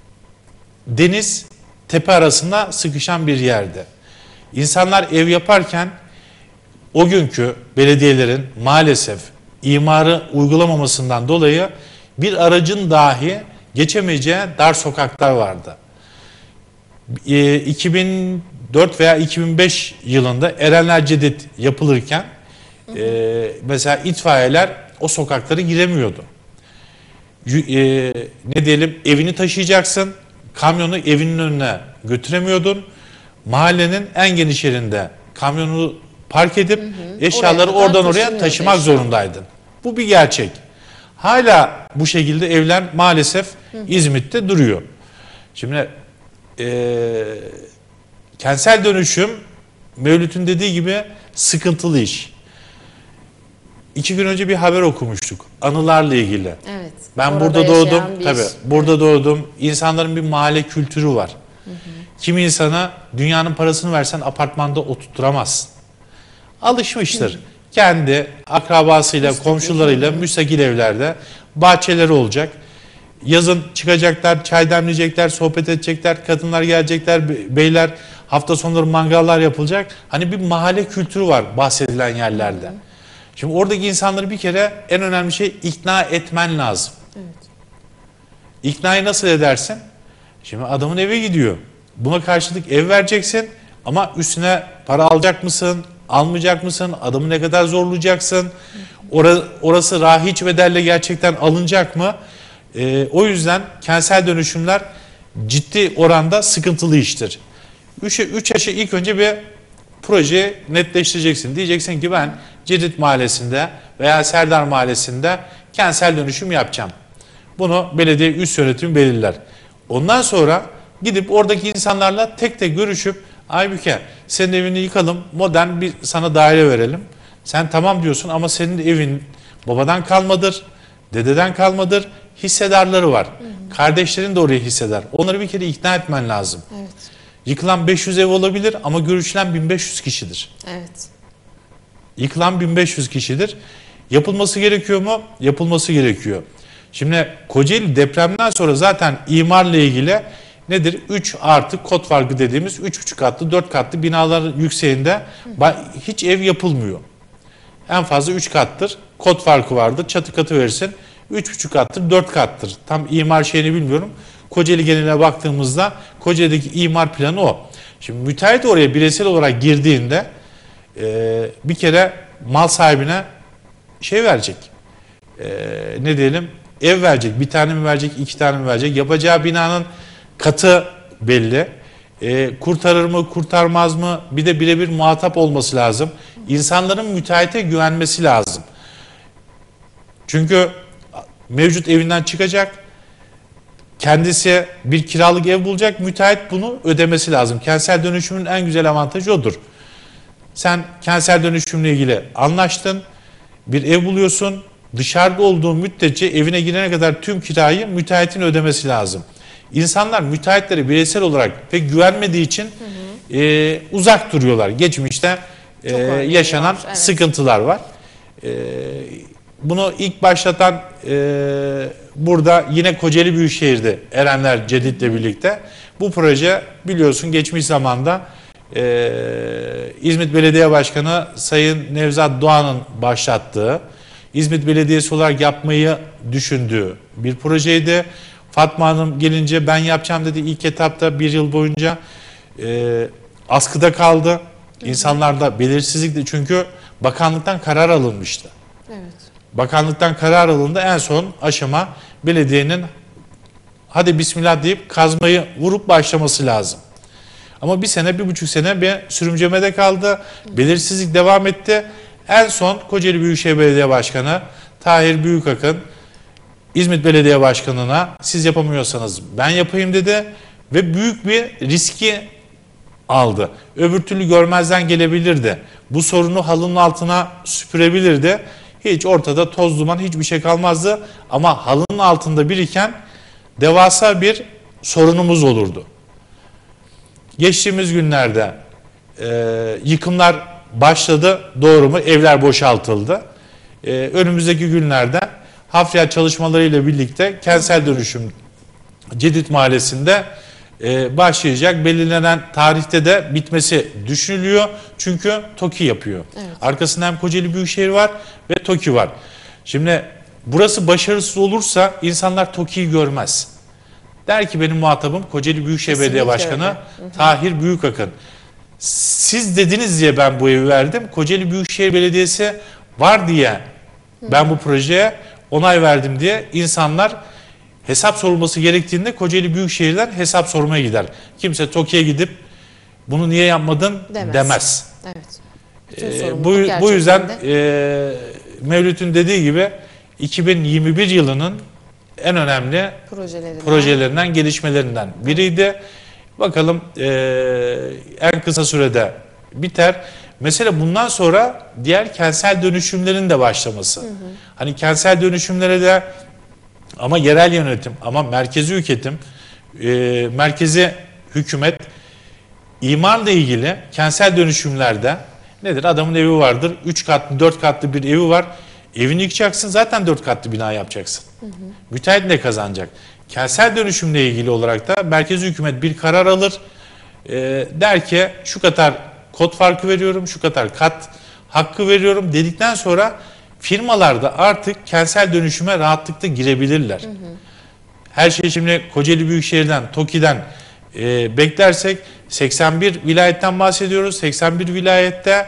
deniz tepe arasında sıkışan bir yerdi. İnsanlar ev yaparken o günkü belediyelerin maalesef imarı uygulamamasından dolayı bir aracın dahi geçemeyeceği dar sokaklar vardı. E, iki bin dört veya iki bin beş yılında Erenler Cedid yapılırken e, mesela itfaiyeler o sokaklara giremiyordu. E, ne diyelim, evini taşıyacaksın, kamyonu evinin önüne götüremiyordun. Mahallenin en geniş yerinde kamyonu park edip hı hı. eşyaları oraya oradan oraya taşımak eşya. zorundaydın. Bu bir gerçek. Hala bu şekilde evler maalesef hı hı. İzmit'te duruyor. Şimdi e, kentsel dönüşüm, Mevlüt'ün dediği gibi sıkıntılı iş. İki gün önce bir haber okumuştuk anılarla ilgili. Evet. Ben burada doğdum, tabii burada evet. doğdum. İnsanların bir mahalle kültürü var. Hı hı. Kimi insana dünyanın parasını versen apartmanda oturtturamazsın. Alışmıştır. Hı. Kendi akrabasıyla, müstakil, komşularıyla müstakil evlerde bahçeleri olacak. Yazın çıkacaklar, çay demleyecekler, sohbet edecekler, kadınlar gelecekler, beyler, hafta sonları mangallar yapılacak. Hani bir mahalle kültürü var bahsedilen yerlerde. Hı. Şimdi oradaki insanları bir kere en önemli şey ikna etmen lazım. Evet. İknayı nasıl edersin? Şimdi adamın eve gidiyor. Buna karşılık ev vereceksin ama üstüne para alacak mısın, almayacak mısın, adamı ne kadar zorlayacaksın, orası, orası rahiç bedelle gerçekten alınacak mı? Ee, o yüzden kentsel dönüşümler ciddi oranda sıkıntılı iştir. Üç, üç yaşı ilk önce bir projeyi netleştireceksin. Diyeceksin ki ben Cedid Mahallesi'nde veya Serdar Mahallesi'nde kentsel dönüşüm yapacağım. Bunu belediye üst yönetimi belirler. Ondan sonra gidip oradaki insanlarla tek tek görüşüp Aybüke senin evini yıkalım, modern bir sana daire verelim. Sen tamam diyorsun ama senin evin babadan kalmadır, dededen kalmadır, hissedarları var. Hı hı. Kardeşlerin de oraya hisseder. Onları bir kere ikna etmen lazım. Evet. Yıkılan beş yüz ev olabilir ama görüşülen bin beş yüz kişidir. Evet. Yıkılan bin beş yüz kişidir. Yapılması gerekiyor mu? Yapılması gerekiyor. Şimdi Kocaeli depremden sonra zaten imarla ilgili nedir? üç artı kod farkı dediğimiz üç buçuk katlı, dört katlı binaların yükseğinde hiç ev yapılmıyor. En fazla üç kattır. Kod farkı vardır. Çatı katı verirsin. üç buçuk kattır, dört kattır. Tam imar şeyini bilmiyorum. Kocaeli geneline baktığımızda Kocaeli'deki imar planı o. Şimdi müteahhit oraya bireysel olarak girdiğinde e, bir kere mal sahibine şey verecek. E, ne diyelim? Ev verecek. Bir tane mi verecek, iki tane mi verecek? Yapacağı binanın katı belli. E, kurtarır mı, kurtarmaz mı? Bir de birebir muhatap olması lazım. İnsanların müteahhite güvenmesi lazım. Çünkü mevcut evinden çıkacak, kendisi bir kiralık ev bulacak, müteahhit bunu ödemesi lazım. Kentsel dönüşümün en güzel avantajı odur. Sen kentsel dönüşümle ilgili anlaştın, bir ev buluyorsun, dışarıda olduğun müddetçe evine girene kadar tüm kirayı müteahhitin ödemesi lazım. İnsanlar müteahhitlere bireysel olarak pek güvenmediği için hı hı. E, uzak duruyorlar. Geçmişte e, yaşanan var, evet. sıkıntılar var. E, bunu ilk başlatan e, burada yine Kocaeli Büyükşehir'de Erenler Cedid'le birlikte bu proje biliyorsun geçmiş zamanda e, İzmit Belediye Başkanı Sayın Nevzat Doğan'ın başlattığı, İzmit Belediyesi olarak yapmayı düşündüğü bir projeydi. Fatma Hanım gelince ben yapacağım dedi, ilk etapta bir yıl boyunca e, askıda kaldı. İnsanlarda belirsizlikti çünkü bakanlıktan karar alınmıştı. Evet. Bakanlıktan karar alındı, en son aşama belediyenin hadi bismillah deyip kazmayı vurup başlaması lazım. Ama bir sene, bir buçuk sene bir sürümcemede kaldı. Belirsizlik devam etti. En son Kocaeli Büyükşehir Belediye Başkanı Tahir Büyükakın İzmit Belediye Başkanı'na siz yapamıyorsanız ben yapayım dedi ve büyük bir riski aldı. Öbür türlü görmezden gelebilirdi. Bu sorunu halının altına süpürebilirdi. Hiç ortada toz duman hiçbir şey kalmazdı ama halının altında biriken devasa bir sorunumuz olurdu. Geçtiğimiz günlerde e, yıkımlar başladı. Doğru mu? Evler boşaltıldı. E, önümüzdeki günlerde hafriyat çalışmalarıyla birlikte kentsel dönüşüm Cedit Mahallesi'nde e, başlayacak. Belirlenen tarihte de bitmesi düşünülüyor. Çünkü TOKİ yapıyor. Evet. Arkasında hem Kocaeli Büyükşehir var ve TOKİ var. Şimdi burası başarısız olursa insanlar TOKİ'yi görmez. Der ki benim muhatabım Kocaeli Büyükşehir Kesinlikle Belediye Başkanı öyle. Tahir Büyükakın. Siz dediniz diye ben bu evi verdim. Kocaeli Büyükşehir Belediyesi var diye ben bu projeye onay verdim diye insanlar hesap sorulması gerektiğinde Kocaeli Büyükşehir'den hesap sormaya gider. Kimse TOKİ'ye gidip bunu niye yapmadın demez. demez. Evet. Ee, bu, bu yüzden e, Mevlüt'ün dediği gibi iki bin yirmi bir yılının en önemli projelerinden, projelerinden gelişmelerinden biriydi. Bakalım e, en kısa sürede biter. Mesela bundan sonra diğer kentsel dönüşümlerin de başlaması. Hı hı. Hani kentsel dönüşümlere de ama yerel yönetim, ama merkezi hükümetim, e, merkezi hükümet imarla ilgili kentsel dönüşümlerde nedir? Adamın evi vardır, üç katlı, dört katlı bir evi var. Evini yıkacaksın, zaten dört katlı bina yapacaksın. Hı hı. Müteahhit ne kazanacak? Kentsel dönüşümle ilgili olarak da merkezi hükümet bir karar alır. E, der ki şu kadar kod farkı veriyorum, şu kadar kat hakkı veriyorum dedikten sonra firmalar da artık kentsel dönüşüme rahatlıkla girebilirler. Hı hı. Her şey şimdi Kocaeli Büyükşehir'den, TOKİ'den e, beklersek seksen bir vilayetten bahsediyoruz. seksen bir vilayette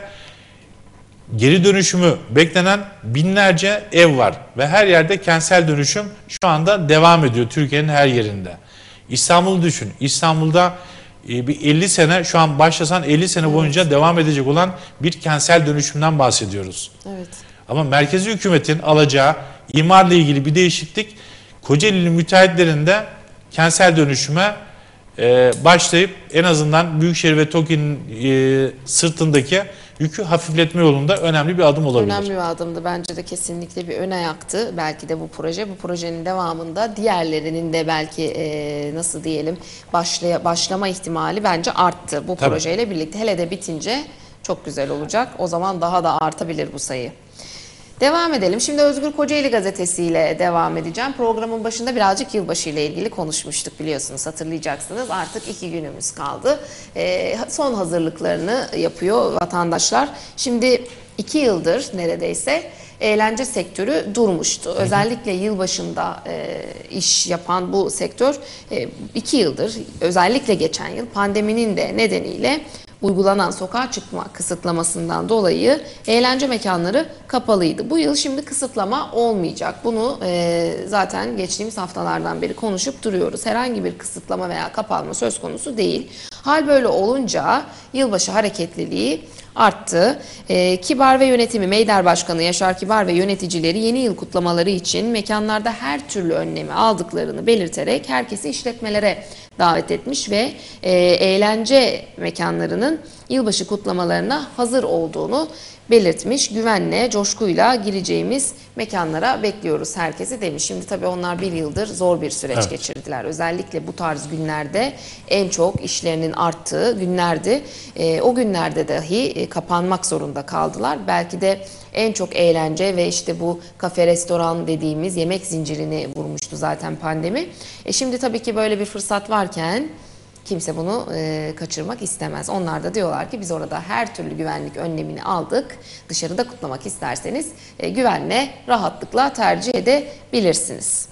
geri dönüşümü beklenen binlerce ev var. Ve her yerde kentsel dönüşüm şu anda devam ediyor Türkiye'nin her yerinde. İstanbul'u düşün. İstanbul'da e, bir elli sene, şu an başlasan elli sene evet. boyunca devam edecek olan bir kentsel dönüşümden bahsediyoruz. Evet. Ama merkezi hükümetin alacağı imarla ilgili bir değişiklik Kocaeli'li müteahhitlerin de kentsel dönüşüme e, başlayıp en azından Büyükşehir ve TOKİ'nin e, sırtındaki yükü hafifletme yolunda önemli bir adım olabilir. Önemli bir adımdı. Bence de kesinlikle bir ön ayaktı. Belki de bu proje. Bu projenin devamında diğerlerinin de belki e, nasıl diyelim başlaya, başlama ihtimali bence arttı bu Tabii. projeyle birlikte. Hele de bitince çok güzel olacak. O zaman daha da artabilir bu sayı. Devam edelim. Şimdi Özgür Kocaeli Gazetesi ile devam edeceğim. Programın başında birazcık yılbaşı ile ilgili konuşmuştuk biliyorsunuz, hatırlayacaksınız. Artık iki günümüz kaldı. Ee, son hazırlıklarını yapıyor vatandaşlar. Şimdi iki yıldır neredeyse eğlence sektörü durmuştu. Hı hı. Özellikle yılbaşında e, iş yapan bu sektör e, iki yıldır, özellikle geçen yıl pandeminin de nedeniyle uygulanan sokağa çıkma kısıtlamasından dolayı eğlence mekanları kapalıydı. Bu yıl şimdi kısıtlama olmayacak. Bunu e, zaten geçtiğimiz haftalardan beri konuşup duruyoruz. Herhangi bir kısıtlama veya kapanma söz konusu değil. Hal böyle olunca yılbaşı hareketliliği arttı. E, Kibar ve yönetimi Meyder Başkanı Yaşar Kibar ve yöneticileri yeni yıl kutlamaları için mekanlarda her türlü önlemi aldıklarını belirterek herkesi işletmelere davet etmiş ve e, eğlence mekanlarının yılbaşı kutlamalarına hazır olduğunu belirtmiş. Güvenle, coşkuyla gireceğimiz mekanlara bekliyoruz herkesi demiş. Şimdi tabii onlar bir yıldır zor bir süreç evet. geçirdiler. Özellikle bu tarz günlerde en çok işlerinin arttığı günlerdi. E, o günlerde dahi e, kapanmak zorunda kaldılar. Belki de en çok eğlence ve işte bu kafe, restoran dediğimiz yemek zincirini vurmuştu zaten pandemi. E şimdi tabii ki böyle bir fırsat varken kimse bunu e, kaçırmak istemez. Onlar da diyorlar ki biz orada her türlü güvenlik önlemini aldık. Dışarıda kutlamak isterseniz e, güvenle, rahatlıkla tercih edebilirsiniz.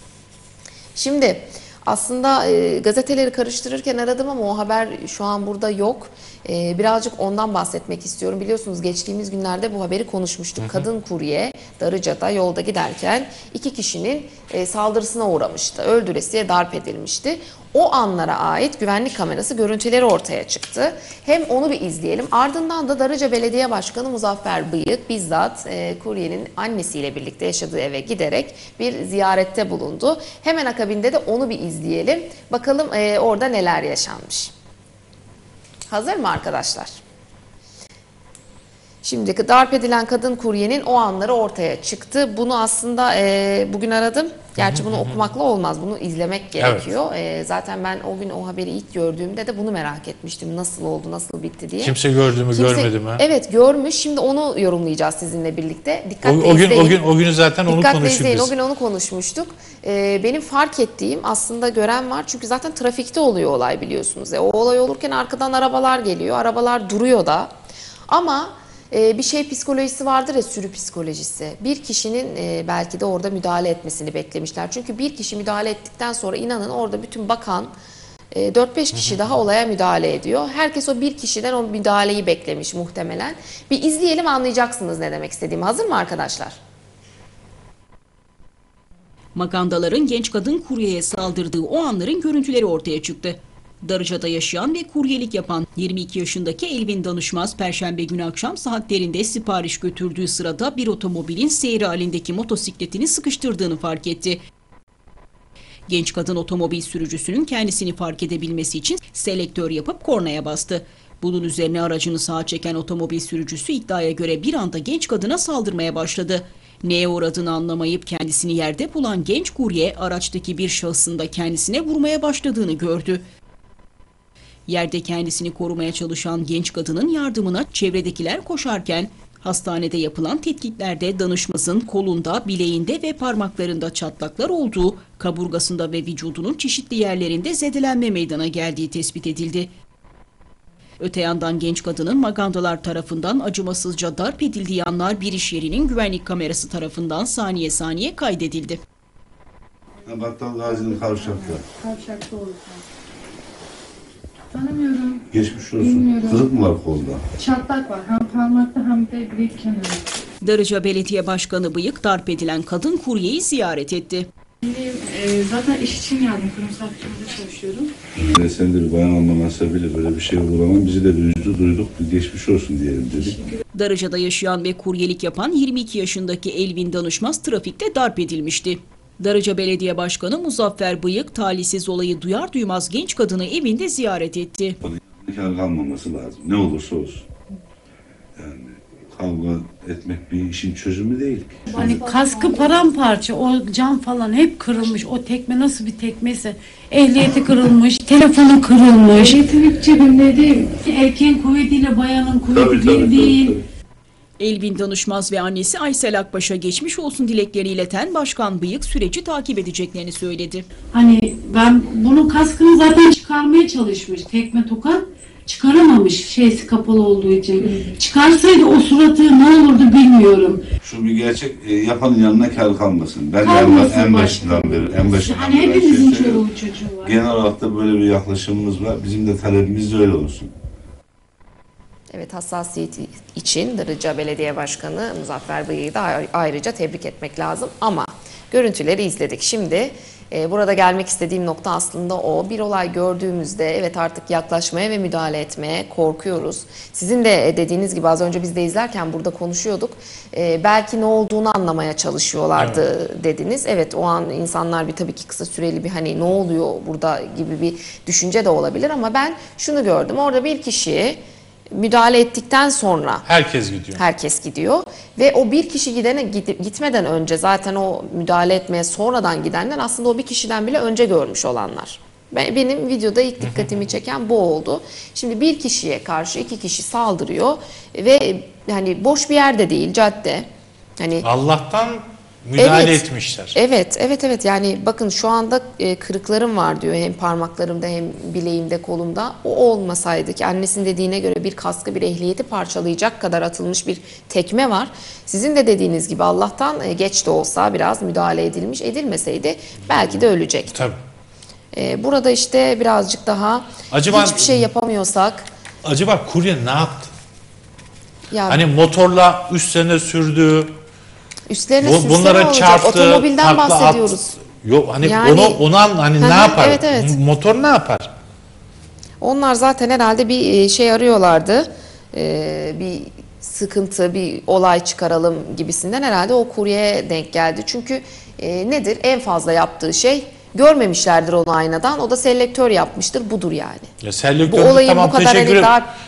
Şimdi aslında e, gazeteleri karıştırırken aradım ama o haber şu an burada yok. E, birazcık ondan bahsetmek istiyorum. Biliyorsunuz geçtiğimiz günlerde bu haberi konuşmuştuk. Hı hı. Kadın kurye Darıca'da yolda giderken iki kişinin e, saldırısına uğramıştı. Öldüresiye darp edilmişti. O anlara ait güvenlik kamerası görüntüleri ortaya çıktı. Hem onu bir izleyelim. Ardından da Darıca Belediye Başkanı Muzaffer Bıyık bizzat e, kuryenin annesiyle birlikte yaşadığı eve giderek bir ziyarette bulundu. Hemen akabinde de onu bir izleyelim. Bakalım e, orada neler yaşanmış. Hazır mı arkadaşlar? Şimdi darp edilen kadın kuryenin o anları ortaya çıktı. Bunu aslında e, bugün aradım. Gerçi bunu okumakla olmaz. Bunu izlemek gerekiyor. Evet. E, zaten ben o gün o haberi ilk gördüğümde de bunu merak etmiştim. Nasıl oldu, nasıl bitti diye. Kimse gördü mü, Kimse, görmedi mi? Evet, görmüş. Şimdi onu yorumlayacağız sizinle birlikte. Dikkatle o, o gün izleyin. o gün o günü zaten onu Dikkatle konuştuk izleyin. biz. O gün onu konuşmuştuk. E, benim fark ettiğim, aslında gören var. Çünkü zaten trafikte oluyor olay, biliyorsunuz. E, o olay olurken arkadan arabalar geliyor. Arabalar duruyor da. Ama Ee, bir şey psikolojisi vardır ya, sürü psikolojisi. Bir kişinin e, belki de orada müdahale etmesini beklemişler. Çünkü bir kişi müdahale ettikten sonra inanın orada bütün bakan e, dört beş kişi daha olaya müdahale ediyor. Herkes o bir kişiden o müdahaleyi beklemiş muhtemelen. Bir izleyelim, anlayacaksınız ne demek istediğimi. Hazır mı arkadaşlar? Magandaların genç kadın kuryeye saldırdığı o anların görüntüleri ortaya çıktı. Darıca'da yaşayan ve kuryelik yapan yirmi iki yaşındaki Elvin Danışmaz, Perşembe günü akşam saatlerinde sipariş götürdüğü sırada bir otomobilin seyri halindeki motosikletini sıkıştırdığını fark etti. Genç kadın otomobil sürücüsünün kendisini fark edebilmesi için selektör yapıp kornaya bastı. Bunun üzerine aracını sağa çeken otomobil sürücüsü iddiaya göre bir anda genç kadına saldırmaya başladı. Neye uğradığını anlamayıp kendisini yerde bulan genç kurye araçtaki bir şahsın da kendisine vurmaya başladığını gördü. Yerde kendisini korumaya çalışan genç kadının yardımına çevredekiler koşarken hastanede yapılan tetkiklerde Danışmaz'ın kolunda, bileğinde ve parmaklarında çatlaklar olduğu, kaburgasında ve vücudunun çeşitli yerlerinde zedelenme meydana geldiği tespit edildi. Öte yandan genç kadının magandalar tarafından acımasızca darp edildiği anlar bir iş yerinin güvenlik kamerası tarafından saniye saniye kaydedildi. Battal Gazi'nin kavşakta. Kavşakta olur. Tanımıyorum. Geçmiş olsun. Bilmiyorum. Kırık mı var kolda? Çatlak var. Hem parmakta hem de bilek kenarında. Darıca Belediye Başkanı Bıyık darp edilen kadın kuryeyi ziyaret etti. Benim, e, zaten iş için geldim. Kurumsal firmada çalışıyorum. Ee, sen de bir bayan olmaması bile böyle bir şeye uğramam. Bizi de duydu, duyduk. Geçmiş olsun diyelim dedik. Darıca'da yaşayan ve kuryelik yapan yirmi iki yaşındaki Elvin Danışmaz trafikte darp edilmişti. Darıca Belediye Başkanı Muzaffer Bıyık talihsiz olayı duyar duymaz genç kadını evinde ziyaret etti. Kar kalmaması lazım. Ne olursa olsun. Yani kavga etmek bir işin çözümü değil. Hani kaskı paramparça, o cam falan hep kırılmış. O tekme nasıl bir tekmeyse, ehliyeti kırılmış, telefonu kırılmış. Elektrik cebimdeydi. Erkeğin kuvvetiyle bayanın kuvveti Tabii, bir tabii, değil. tabii, tabii. Elvin Danışmaz ve annesi Aysel Akbaş'a geçmiş olsun dilekleri ileten Başkan Bıyık süreci takip edeceklerini söyledi. Hani ben bunun kaskını zaten çıkarmaya çalışmış. Tekme tokat çıkaramamış, şeysi kapalı olduğu için. Çıkarsaydı o suratı ne olurdu bilmiyorum. Şu bir gerçek, e, yapanın yanına kar kalmasın. Ben Kalmasın en, en başka. başından beri, en başından Hani beri hepimizin şey söylüyorum. çoluğu çocuğu var. Genel olarak da böyle bir yaklaşımımız var. Bizim de talebimiz de öyle olsun. Evet, hassasiyet için Darıca Belediye Başkanı Muzaffer Bıyık'ı da ayrıca tebrik etmek lazım. Ama görüntüleri izledik. Şimdi e, burada gelmek istediğim nokta aslında o. Bir olay gördüğümüzde evet artık yaklaşmaya ve müdahale etmeye korkuyoruz. Sizin de dediğiniz gibi az önce biz de izlerken burada konuşuyorduk. E, belki ne olduğunu anlamaya çalışıyorlardı evet. dediniz. Evet, o an insanlar bir tabii ki kısa süreli bir hani ne oluyor burada gibi bir düşünce de olabilir. Ama ben şunu gördüm. Orada bir kişi müdahale ettikten sonra herkes gidiyor. Herkes gidiyor ve o bir kişi gidene gitmeden önce zaten o müdahale etmeye sonradan gidenler aslında o bir kişiden bile önce görmüş olanlar. Benim videoda ilk dikkatimi çeken bu oldu. Şimdi bir kişiye karşı iki kişi saldırıyor ve hani boş bir yerde değil, cadde. Hani Allah'tan müdahale evet, etmişler. Evet, evet, evet. Yani bakın şu anda e, kırıklarım var diyor. Hem parmaklarımda hem bileğimde, kolumda. O olmasaydı ki annesinin dediğine göre bir kaskı, bir ehliyeti parçalayacak kadar atılmış bir tekme var. Sizin de dediğiniz gibi Allah'tan e, geç de olsa biraz müdahale edilmiş. Edilmeseydi belki de ölecekti. Tabii. E, burada işte birazcık daha Acaba, hiçbir şey yapamıyorsak. Acaba kurye ne yaptı? Ya, hani motorla üstlerine sürdü. Üstlerine Bu, sürse bunlara ne olacak? çarptı, Otomobilden bahsediyoruz. At. Yok hani Yani, onu ona hani hı, ne yapar? Evet, evet. Motor ne yapar? Onlar zaten herhalde bir şey arıyorlardı. Ee, bir sıkıntı, bir olay çıkaralım gibisinden herhalde o kuryeye denk geldi. Çünkü e, nedir? En fazla yaptığı şey, görmemişlerdir onu aynadan. O da selektör yapmıştır. Budur yani. Ya selektör Bu olayın tamam, bu kadar teşekkür hani ederim. dar...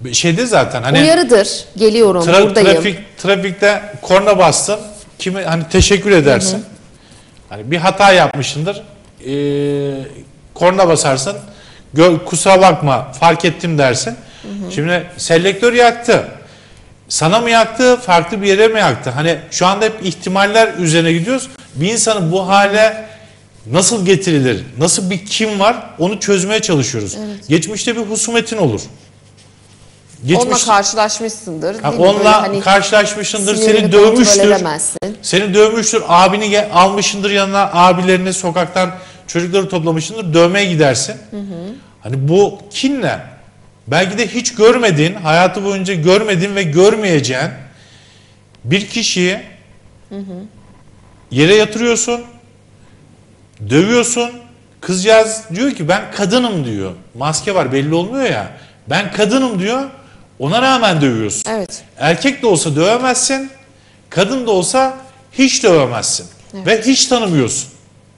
Şeyde zaten hani Uyarıdır. Geliyorum, tra- buradayım. trafik trafikte korna bastın. Kimi hani teşekkür edersin. Hı hı. Hani bir hata yapmışsındır. Ee, korna basarsın. Gö- kusura bakma fark ettim dersin. Hı hı. Şimdi selektör yaktı. Sana mı yaktı, farklı bir yere mi yaktı? Hani şu anda hep ihtimaller üzerine gidiyoruz. Bir insanın bu hale nasıl getirilir, nasıl bir kim var onu çözmeye çalışıyoruz. Evet. Geçmişte bir husumetin olur. Geçmiş, onunla karşılaşmışsındır. Ha, onunla hani karşılaşmışsındır, seni dövmüştür. Seni dövmüştür, abini gel, almışındır yanına, abilerini sokaktan çocukları toplamışsındır, dövmeye gidersin. Hı hı. Hani bu kinle, belki de hiç görmediğin, hayatı boyunca görmediğin ve görmeyeceğin bir kişiyi hı hı. yere yatırıyorsun, dövüyorsun. Kızcağız diyor ki ben kadınım diyor. Maske var belli olmuyor ya. Ben kadınım diyor. Ona rağmen dövüyorsun. Evet. Erkek de olsa dövemezsin. Kadın da olsa hiç dövemezsin. Evet. Ve hiç tanımıyorsun.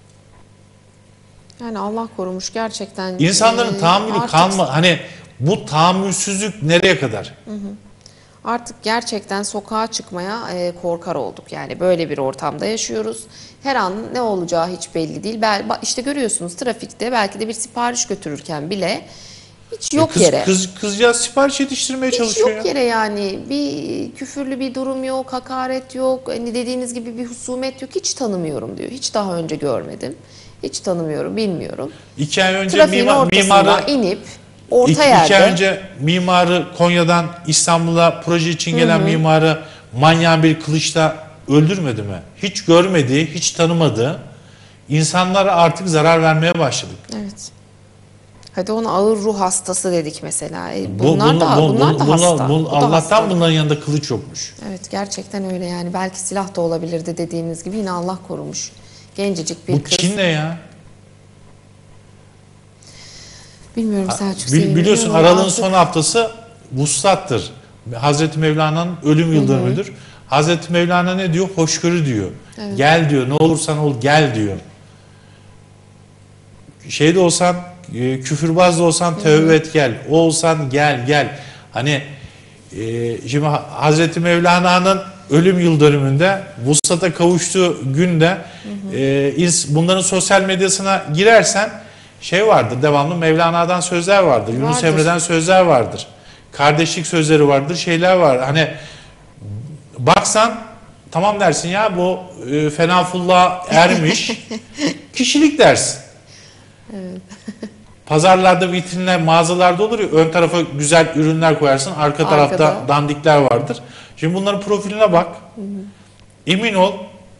Yani Allah korumuş gerçekten. İnsanların e, tahammülü artık... kalma. Hani bu tahammülsüzlük nereye kadar? Hı hı. Artık gerçekten sokağa çıkmaya e, korkar olduk. Yani böyle bir ortamda yaşıyoruz. Her an ne olacağı hiç belli değil. Bel, işte görüyorsunuz trafikte belki de bir sipariş götürürken bile hiç yok kız, yere. Kız, kızcağız sipariş yetiştirmeye hiç çalışıyor. Hiç yok ya. yere yani. Bir küfürlü bir durum yok, hakaret yok. Hani dediğiniz gibi bir husumet yok. Hiç tanımıyorum diyor. Hiç daha önce görmedim. Hiç tanımıyorum, bilmiyorum. İki ay önce Trafiğin mimar, ortasından mimarı... inip orta İki, yerde. iki ay önce mimarı Konya'dan İstanbul'a proje için gelen hı hı. mimarı manyağın bir kılıçla öldürmedi mi? Hiç görmediği, hiç tanımadığı insanlara artık zarar vermeye başladık. Evet. Hadi ona ağır ruh hastası dedik mesela. Bunlar bu, bu, da bu, bunlar bu, da bu, hasta. Bu, Allah'tan bunların yanında kılıç yokmuş. Evet gerçekten öyle yani. Belki silah da olabilirdi dediğiniz gibi. Yine Allah korumuş. Gencecik bir bu kız. Bu kin ne ya? Bilmiyorum Selçuk. Bil, biliyorsun Aralık'ın artık... son haftası vuslattır. Hazreti Mevlana'nın ölüm yıldönümüdür. Hı hı. Hazreti Mevlana ne diyor? Hoşgörü diyor. Evet. Gel diyor. Ne olursan ol gel diyor. Şeyde olsan, küfürbaz da olsan tövbe et gel. O olsan gel gel. Hani e, şimdi Hazreti Mevlana'nın ölüm yıldönümünde vuslata kavuştuğu günde hı hı. E, bunların sosyal medyasına girersen şey vardır, devamlı Mevlana'dan sözler vardır, vardır. Yunus Emre'den sözler vardır. Kardeşlik sözleri vardır, şeyler var. Hani baksan tamam dersin ya bu e, fenafullah ermiş. Kişilik dersin. Evet. Pazarlarda, vitrinler, mağazalarda olur ya, ön tarafa güzel ürünler koyarsın, arka Arkada. tarafta dandikler vardır. Şimdi bunların profiline bak. Hı hı. Emin ol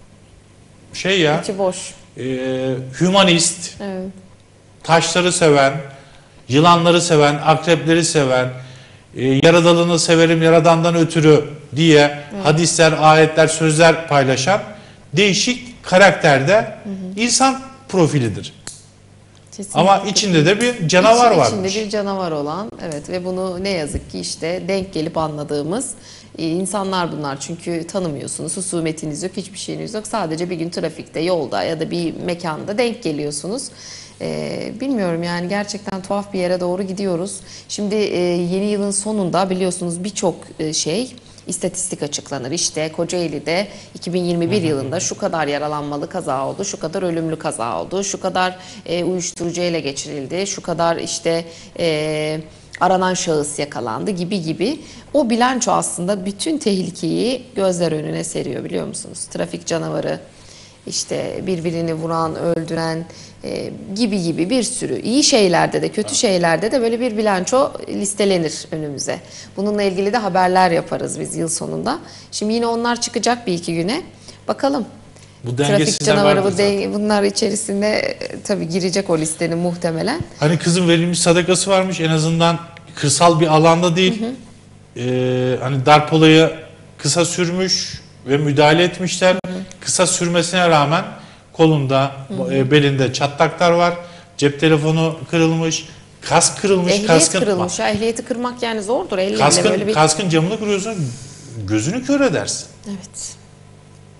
şey ya. İçi boş. E, hümanist. Evet. Taşları seven, yılanları seven, akrepleri seven, e, yaradalını severim yaradandan ötürü diye evet. hadisler, ayetler, sözler paylaşan değişik karakterde hı hı. insan profilidir. Kesinlikle. Ama içinde de bir canavar İçin, varmış. İçinde bir canavar olan, evet ve bunu ne yazık ki işte denk gelip anladığımız insanlar bunlar. Çünkü tanımıyorsunuz, husumetiniz yok, hiçbir şeyiniz yok. Sadece bir gün trafikte, yolda ya da bir mekanda denk geliyorsunuz. Ee, bilmiyorum yani gerçekten tuhaf bir yere doğru gidiyoruz. Şimdi e, yeni yılın sonunda biliyorsunuz birçok e, şey istatistik açıklanır. İşte Kocaeli'de iki bin yirmi bir yılında şu kadar yaralanmalı kaza oldu, şu kadar ölümlü kaza oldu, şu kadar e, uyuşturucu ele geçirildi, şu kadar işte e, aranan şahıs yakalandı gibi gibi. O bilanço aslında bütün tehlikeyi gözler önüne seriyor biliyor musunuz? Trafik canavarı, işte birbirini vuran, öldüren e, gibi gibi bir sürü iyi şeylerde de kötü şeylerde de böyle bir bilanço listelenir önümüze. Bununla ilgili de haberler yaparız biz yıl sonunda. Şimdi yine onlar çıkacak bir iki güne. Bakalım. Bu trafik canavarı bu de, bunlar içerisinde e, tabii girecek o listenin muhtemelen. Hani kızın verilmiş sadakası varmış en azından kırsal bir alanda değil. Hı hı. Ee, hani darp olayı kısa sürmüş ve müdahale etmişler. Hı hı. Kısa sürmesine rağmen kolunda, hı hı. E, belinde çatlaklar var. Cep telefonu kırılmış, kask kırılmış. Ehliyet kaskın, kırılmış. Ya, ehliyeti kırmak yani zordur. Elle kaskın, böyle bir... kaskın camını kırıyorsun, gözünü kör edersin. Evet.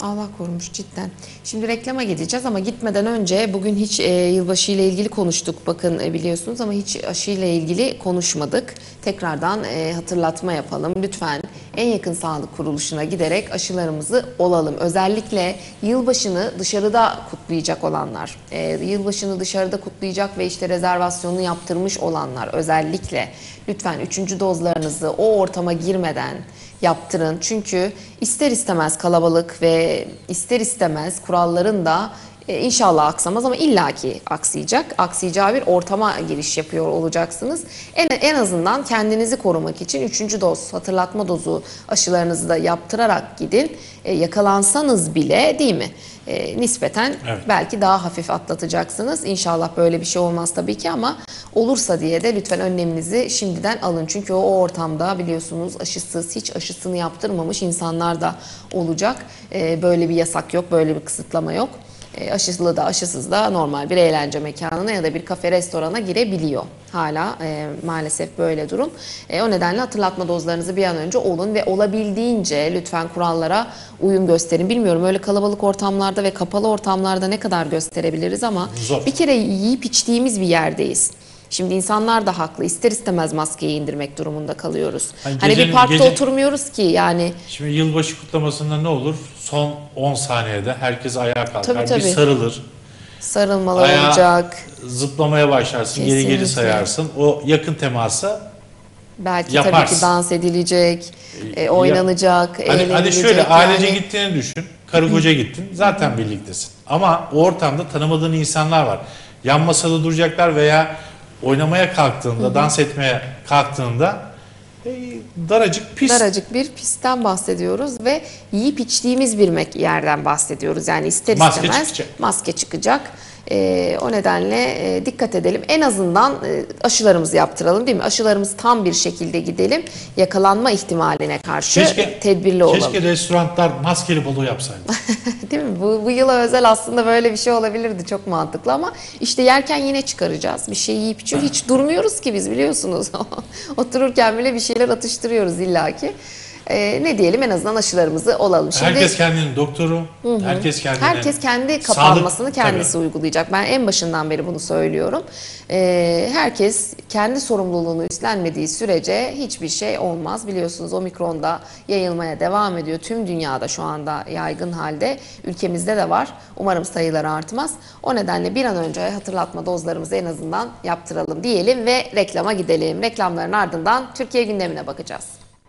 Allah korumuş cidden. Şimdi reklama gideceğiz ama gitmeden önce bugün hiç e, yılbaşı ile ilgili konuştuk. Bakın e, biliyorsunuz ama hiç aşı ile ilgili konuşmadık. Tekrardan e, hatırlatma yapalım. Lütfen en yakın sağlık kuruluşuna giderek aşılarımızı olalım. Özellikle yılbaşını dışarıda kutlayacak olanlar, e, yılbaşını dışarıda kutlayacak ve işte rezervasyonunu yaptırmış olanlar özellikle lütfen üçüncü dozlarınızı o ortama girmeden yaptırın. Çünkü ister istemez kalabalık ve ister istemez kuralların da e, inşallah aksamaz ama illaki aksayacak. Aksayacağı bir ortama giriş yapıyor olacaksınız. En, en azından kendinizi korumak için üçüncü doz, hatırlatma dozu aşılarınızı da yaptırarak gidin. E, yakalansanız bile değil mi? E, nispeten evet. belki daha hafif atlatacaksınız. İnşallah böyle bir şey olmaz tabii ki ama olursa diye de lütfen önleminizi şimdiden alın. Çünkü o, o ortamda biliyorsunuz aşısız, hiç aşısını yaptırmamış insanlar da olacak. E, böyle bir yasak yok, böyle bir kısıtlama yok. E, aşıslı da aşısız da normal bir eğlence mekanına ya da bir kafe restorana girebiliyor. Hala e, maalesef böyle durum. E, o nedenle hatırlatma dozlarınızı bir an önce olun ve olabildiğince lütfen kurallara uyum gösterin. Bilmiyorum öyle kalabalık ortamlarda ve kapalı ortamlarda ne kadar gösterebiliriz ama Zor. bir kere yiyip içtiğimiz bir yerdeyiz. Şimdi insanlar da haklı. İster istemez maskeyi indirmek durumunda kalıyoruz. Hani Hani gecenin- bir parkta gece- oturmuyoruz ki yani. Şimdi yılbaşı kutlamasında ne olur? Son on saniyede herkes ayağa kalkar, Tabii, bir tabii. sarılır, Sarılmalar ayağa olacak. zıplamaya başlarsın, geri geri Kesinlikle. sayarsın. O yakın temasa Belki tabii yaparsın. ki dans edilecek, e, Ya- oynanacak, Hani, hani eğlenilecek. şöyle ailece yani. gittiğini düşün. Karı koca gittin. Zaten birliktesin. Ama o ortamda tanımadığın insanlar var. Yan masada duracaklar veya oynamaya kalktığında, dans etmeye kalktığında e, daracık pis. Daracık bir pistten bahsediyoruz ve yiyip içtiğimiz bir mek- yerden bahsediyoruz. Yani ister Maske istemez çıkacak. maske çıkacak. Ee, o nedenle e, dikkat edelim. En azından e, aşılarımızı yaptıralım değil mi? Aşılarımız tam bir şekilde gidelim. Yakalanma ihtimaline karşı Keşke, tedbirli olalım. keşke restoranlar maskeli balo yapsaydı. Değil mi? Bu, bu yıla özel aslında böyle bir şey olabilirdi. Çok mantıklı ama işte yerken yine çıkaracağız. Bir şey yiyip içiyor. Hiç durmuyoruz ki biz biliyorsunuz. Otururken bile bir şeyler atıştırıyoruz illaki. Ee, ne diyelim en azından aşılarımızı olalım. Şimdi, Herkes kendinin doktoru, herkes kendine Herkes kendi kapanmasını kendisi uygulayacak. Ben en başından beri bunu söylüyorum. Ee, herkes kendi sorumluluğunu üstlenmediği sürece hiçbir şey olmaz. Biliyorsunuz omikron da yayılmaya devam ediyor. Tüm dünyada şu anda yaygın halde. Ülkemizde de var. Umarım sayıları artmaz. O nedenle bir an önce hatırlatma dozlarımızı en azından yaptıralım diyelim ve reklama gidelim. Reklamların ardından Türkiye gündemine bakacağız.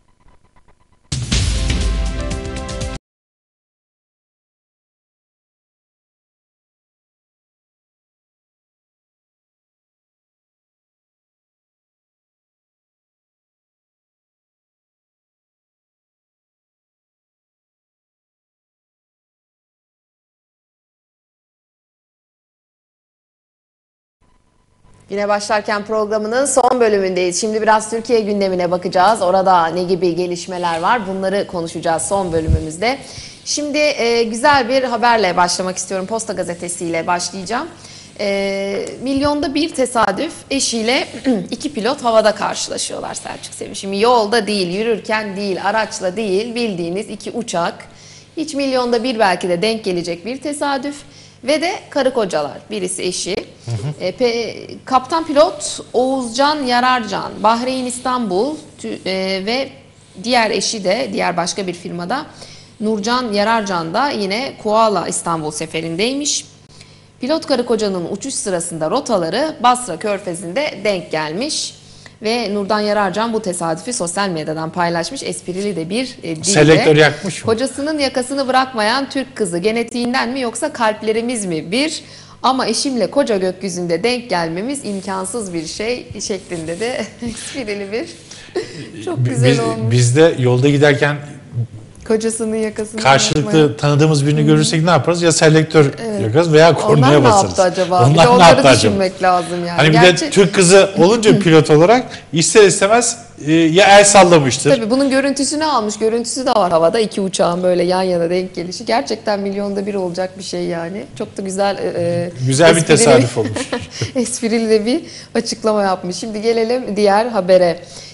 Yine başlarken programının son bölümündeyiz. Şimdi biraz Türkiye gündemine bakacağız. Orada ne gibi gelişmeler var bunları konuşacağız son bölümümüzde. Şimdi e, güzel bir haberle başlamak istiyorum. Posta gazetesiyle başlayacağım. E, milyonda bir tesadüf eşiyle iki pilot havada karşılaşıyorlar Selçuk Sevinç. Şimdi yolda değil, yürürken değil, araçla değil bildiğiniz iki uçak. Hiç milyonda bir belki de denk gelecek bir tesadüf. Ve de karı kocalar. Birisi eşi. Hı hı. E, pe, kaptan pilot Oğuzcan Yararcan, Bahreyn İstanbul tü, e, ve diğer eşi de diğer başka bir firmada Nurcan Yararcan da yine Kuala İstanbul seferindeymiş. Pilot karı kocanın uçuş sırasında rotaları Basra Körfezi'nde denk gelmiş. Ve Nurdan Yararcan bu tesadüfi sosyal medyadan paylaşmış. Esprili de bir e, dille. Selektör yakmış mı? Kocasının yakasını bırakmayan Türk kızı genetiğinden mi yoksa kalplerimiz mi? Bir ama eşimle koca gökyüzünde denk gelmemiz imkansız bir şey şeklinde de esprili bir. Çok güzel Biz, olmuş. biz de yolda giderken Kocasının yakasını karşılıklı bırakmayan. tanıdığımız birini görürsek ne yaparız? Ya selektör yakarız veya kornaya Onlar ne basarız. yaptı acaba? Bir de Onlar ne onları yaptı acaba? düşünmek lazım yani. Hani bir Gerçi- de Türk kızı olunca pilot olarak ister istemez e, ya el sallamıştır. Tabii bunun görüntüsünü almış. Görüntüsü de var havada. İki uçağın böyle yan yana denk gelişi. Gerçekten milyonda bir olacak bir şey yani. Çok da güzel e, Güzel bir esprili- tesadüf olmuş. esprili de bir açıklama yapmış. Şimdi gelelim diğer habere.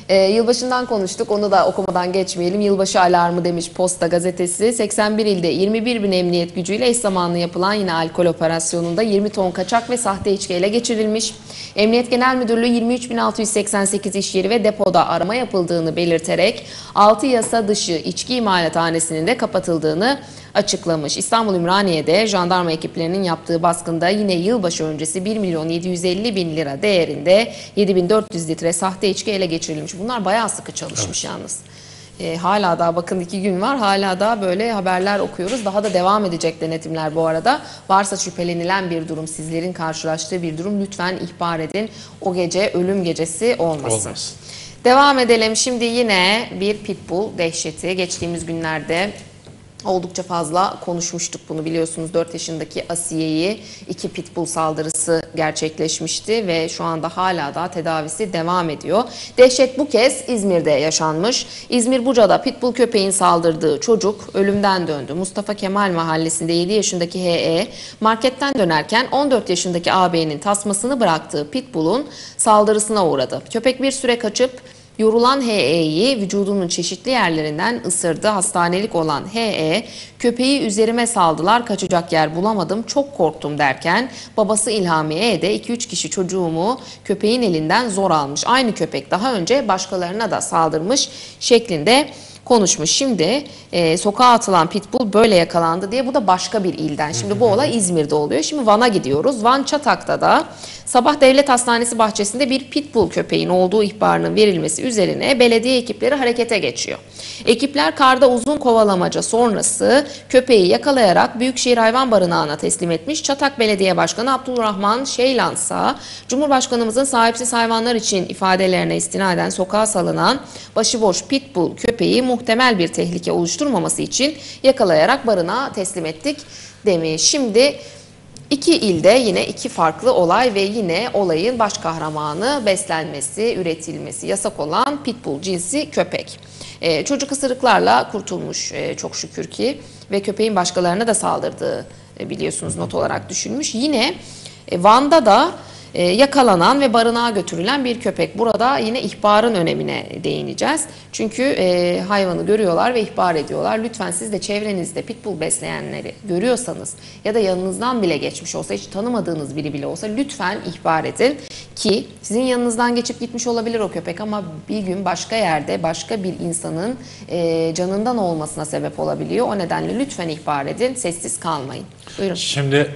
Ee, yılbaşından konuştuk, onu da okumadan geçmeyelim. Yılbaşı alarmı demiş Posta gazetesi. seksen bir ilde yirmi bir bin emniyet gücüyle eş zamanlı yapılan yine alkol operasyonunda yirmi ton kaçak ve sahte içki ele geçirilmiş. Emniyet Genel Müdürlüğü yirmi üç bin altı yüz seksen sekiz iş yeri ve depoda arama yapıldığını belirterek altı yasa dışı içki imalathanesinin de kapatıldığını açıklamış. İstanbul Ümraniye'de jandarma ekiplerinin yaptığı baskında yine yılbaşı öncesi bir milyon yedi yüz elli bin lira değerinde yedi bin dört yüz litre sahte içki ele geçirilmiş. Bunlar bayağı sıkı çalışmış evet. Yalnız. E, hala daha bakın iki gün var. Hala daha böyle haberler okuyoruz. Daha da devam edecek denetimler bu arada. Varsa şüphelenilen bir durum, sizlerin karşılaştığı bir durum lütfen ihbar edin. O gece ölüm gecesi olmasın. Olmaz. Devam edelim. Şimdi yine bir pitbull dehşeti. Geçtiğimiz günlerde oldukça fazla konuşmuştuk bunu, biliyorsunuz. dört yaşındaki Asiye'yi iki pitbull saldırısı gerçekleşmişti ve şu anda hala da tedavisi devam ediyor. Dehşet bu kez İzmir'de yaşanmış. İzmir Buca'da pitbull köpeğin saldırdığı çocuk ölümden döndü. Mustafa Kemal Mahallesi'nde yedi yaşındaki H E marketten dönerken on dört yaşındaki ağabeyinin tasmasını bıraktığı pitbull'un saldırısına uğradı. Köpek bir süre kaçıp yorulan H E'yi vücudunun çeşitli yerlerinden ısırdı. Hastanelik olan H E, köpeği üzerime saldılar, kaçacak yer bulamadım, çok korktum derken babası İlhamiye de iki üç kişi çocuğumu köpeğin elinden zor almış. Aynı köpek daha önce başkalarına da saldırmış şeklinde konuşmuş. Şimdi e, sokağa atılan pitbull böyle yakalandı diye, bu da başka bir ilden. Şimdi bu olay İzmir'de oluyor. Şimdi Van'a gidiyoruz. Van Çatak'ta da sabah devlet hastanesi bahçesinde bir pitbull köpeğin olduğu ihbarının verilmesi üzerine belediye ekipleri harekete geçiyor. Ekipler karda uzun kovalamaca sonrası köpeği yakalayarak Büyükşehir Hayvan Barınağı'na teslim etmiş. Çatak Belediye Başkanı Abdurrahman Şeylansa, Cumhurbaşkanımızın sahipsiz hayvanlar için ifadelerine istinaden sokağa salınan başıboş pitbull köpeği muhtemel bir tehlike oluşturmaması için yakalayarak barınağa teslim ettik demiş. Şimdi İki ilde yine iki farklı olay ve yine olayın baş kahramanı beslenmesi, üretilmesi yasak olan pitbull cinsi köpek. Ee, çocuk ısırıklarla kurtulmuş e, çok şükür ki ve köpeğin başkalarına da saldırdığı e, biliyorsunuz not olarak düşünmüş. Yine e, Van'da da e, yakalanan ve barınağa götürülen bir köpek. Burada yine ihbarın önemine değineceğiz. Çünkü e, hayvanı görüyorlar ve ihbar ediyorlar. Lütfen siz de çevrenizde pitbull besleyenleri görüyorsanız ya da yanınızdan bile geçmiş olsa, hiç tanımadığınız biri bile olsa lütfen ihbar edin. Ki sizin yanınızdan geçip gitmiş olabilir o köpek ama bir gün başka yerde başka bir insanın e, canından olmasına sebep olabiliyor. O nedenle lütfen ihbar edin, sessiz kalmayın. Buyurun. Şimdi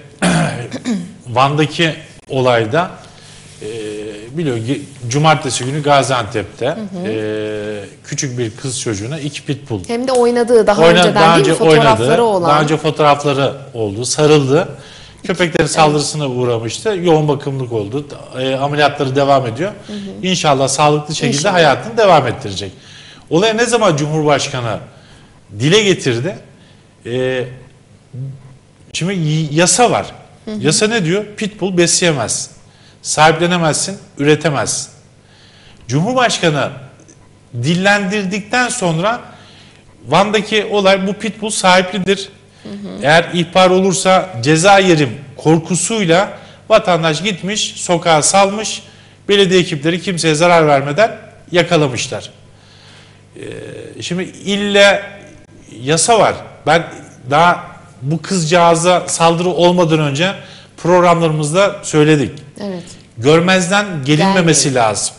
Van'daki olayda e, biliyor cumartesi günü Gaziantep'te hı hı. E, küçük bir kız çocuğuna iki pitbull. Hem de oynadığı daha Oyna, önceden daha değil mi? önce Fotoğrafları oynadı, olan. Daha önce fotoğrafları oldu, sarıldı. Köpeklerin saldırısına uğramıştı. Yoğun bakımlık oldu. E, ameliyatları devam ediyor. Hı hı. İnşallah sağlıklı şekilde İnşallah. hayatını devam ettirecek. Olaya ne zaman Cumhurbaşkanı dile getirdi? E, şimdi yasa var. Hı hı. Yasa ne diyor? Pitbull besleyemez. Sahiplenemezsin, üretemezsin. Cumhurbaşkanı dillendirdikten sonra Van'daki olay, bu pitbull sahiplidir. Hı hı. Eğer ihbar olursa ceza yerim korkusuyla vatandaş gitmiş, sokağa salmış, belediye ekipleri kimseye zarar vermeden yakalamışlar. Ee, şimdi ille yasa var. Ben daha bu kızcağıza saldırı olmadan önce programlarımızda söyledik. Evet. Görmezden gelinmemesi Gelmeyin. lazım.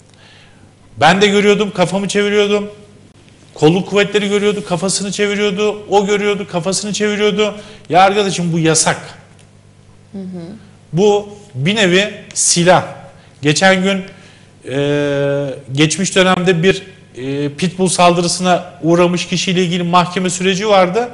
Ben de görüyordum, kafamı çeviriyordum. Kolluk kuvvetleri görüyordu, kafasını çeviriyordu. O görüyordu, kafasını çeviriyordu. Ya arkadaşım, bu yasak. Hı hı. Bu bir nevi silah. Geçen gün e, geçmiş dönemde bir e, pitbull saldırısına uğramış kişiyle ilgili mahkeme süreci vardı.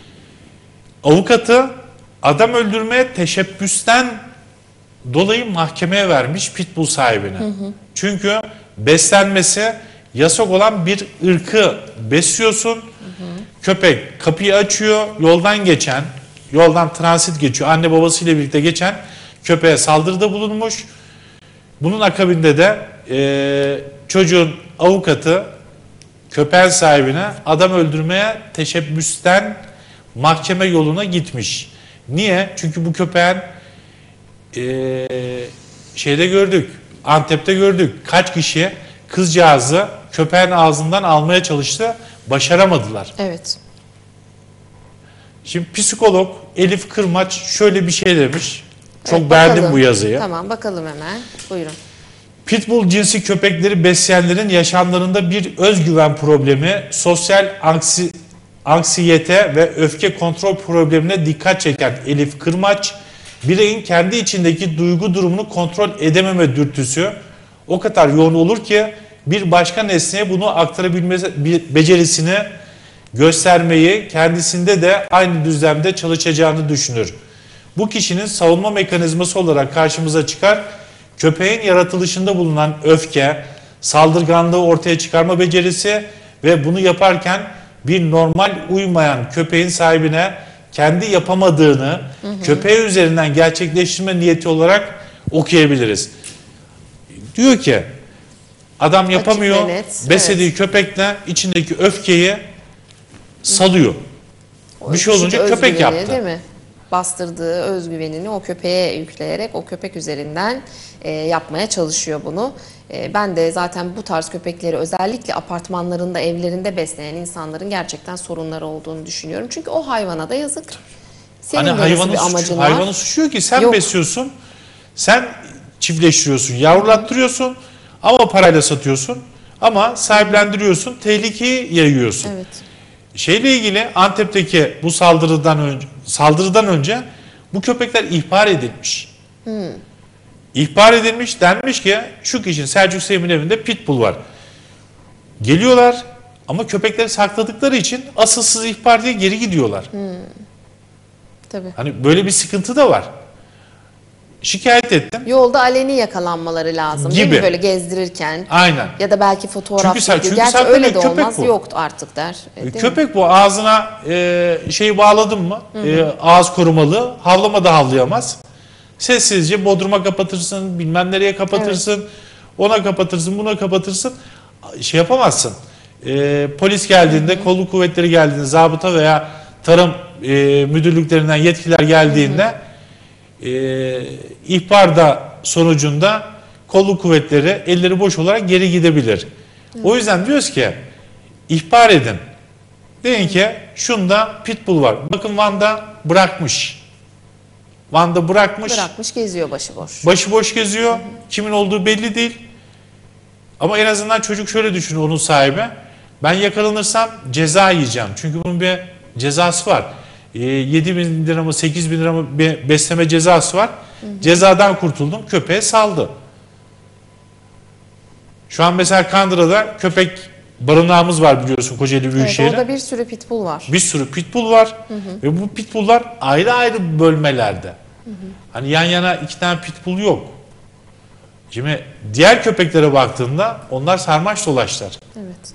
Avukatı adam öldürmeye teşebbüsten dolayı mahkemeye vermiş pitbull sahibini. Hı hı. Çünkü beslenmesi yasak olan bir ırkı besliyorsun. Hı hı. Köpek kapıyı açıyor, yoldan geçen, yoldan transit geçiyor, anne babasıyla birlikte geçen köpeğe saldırıda bulunmuş. Bunun akabinde de e, çocuğun avukatı köpeğin sahibine adam öldürmeye teşebbüsten mahkeme yoluna gitmiş. Niye? Çünkü bu köpeğin e, şeyde gördük, Antep'te gördük. Kaç kişi kızcağızı köpeğin ağzından almaya çalıştı. Başaramadılar. Evet. Şimdi psikolog Elif Kırmaç şöyle bir şey demiş. Çok Evet, beğendim bakalım. bu yazıyı. Tamam, bakalım hemen. Buyurun. Pitbull cinsi köpekleri besleyenlerin yaşamlarında bir özgüven problemi, sosyal anksi, anksiyete ve öfke kontrol problemine dikkat çeken Elif Kırmaç, bireyin kendi içindeki duygu durumunu kontrol edememe dürtüsü o kadar yoğun olur ki bir başka nesneye bunu aktarabilme becerisini göstermeyi, kendisinde de aynı düzlemde çalışacağını düşünür. Bu kişinin savunma mekanizması olarak karşımıza çıkar. Köpeğin yaratılışında bulunan öfke, saldırganlığı ortaya çıkarma becerisi ve bunu yaparken bir normal uymayan köpeğin sahibine kendi yapamadığını hı hı. köpeği üzerinden gerçekleştirme niyeti olarak okuyabiliriz. Diyor ki adam yapamıyor, Açık ve net, beslediği evet. köpekle içindeki öfkeyi salıyor. O Bir şey olunca özgüveni, köpek yaptı. Değil mi? Bastırdığı özgüvenini o köpeğe yükleyerek o köpek üzerinden e, yapmaya çalışıyor bunu. E, ben de zaten bu tarz köpekleri özellikle apartmanlarında, evlerinde besleyen insanların gerçekten sorunları olduğunu düşünüyorum. Çünkü o hayvana da yazık. Senin Hani de hayvanı, bir suç, amacın var. hayvanı suçluyor ki sen Yok. besliyorsun, sen çiftleştiriyorsun, yavrulattırıyorsun ama parayla satıyorsun ama sahiplendiriyorsun, tehlikeyi yayıyorsun. Evet. Şeyle ilgili Antep'teki bu saldırıdan önce saldırıdan önce bu köpekler ihbar edilmiş. Hmm. İhbar edilmiş, denmiş ki şu kişinin Selçuk Selim'in evinde pitbull var. Geliyorlar ama köpekleri sakladıkları için asılsız ihbar diye geri gidiyorlar. Hmm. Tabii. Hani böyle bir sıkıntı da var. Şikayet ettim. Yolda aleni yakalanmaları lazım Gibi. değil mi? Böyle gezdirirken. Aynen. Ya da belki fotoğraf Çünkü sen- video. çünkü Gerçi zaten öyle de köpek olmaz. bu. Yok artık der. E, değil mi? Köpek bu ağzına e, şeyi bağladın mı e, ağız korumalı havlama da havlayamaz. Sessizce bodruma kapatırsın, bilmem nereye kapatırsın, ona kapatırsın, buna kapatırsın. Şey yapamazsın. E, polis geldiğinde, hı hı. kolluk kuvvetleri geldiğinde, zabıta veya tarım e, müdürlüklerinden yetkiler geldiğinde hı hı. E, ihbarda sonucunda kolluk kuvvetleri elleri boş olarak geri gidebilir. Hı. O yüzden diyoruz ki ihbar edin. Deyin ki şunda pitbull var. Bakın Van'da bırakmış. Van'da bırakmış. Bırakmış geziyor başıboş. Başıboş geziyor. Hı hı. Kimin olduğu belli değil. Ama en azından çocuk şöyle düşünüyor, onun sahibi. Ben yakalanırsam ceza yiyeceğim. Çünkü bunun bir cezası var. E, yedi bin lira mı sekiz bin lira mı bir besleme cezası var. Hı hı. Cezadan kurtuldum. Köpeğe saldı. Şu an mesela Kandıra'da köpek barınağımız var biliyorsun, Kocaeli Büyükşehir'in. Evet, orada bir sürü pitbull var. Bir sürü pitbull var. Hı hı. Ve bu pitbulllar ayrı ayrı bölmelerde. Hı hı. Hani yan yana iki tane pitbull yok. Şimdi diğer köpeklere baktığında onlar sarmaş dolaşlar. Evet.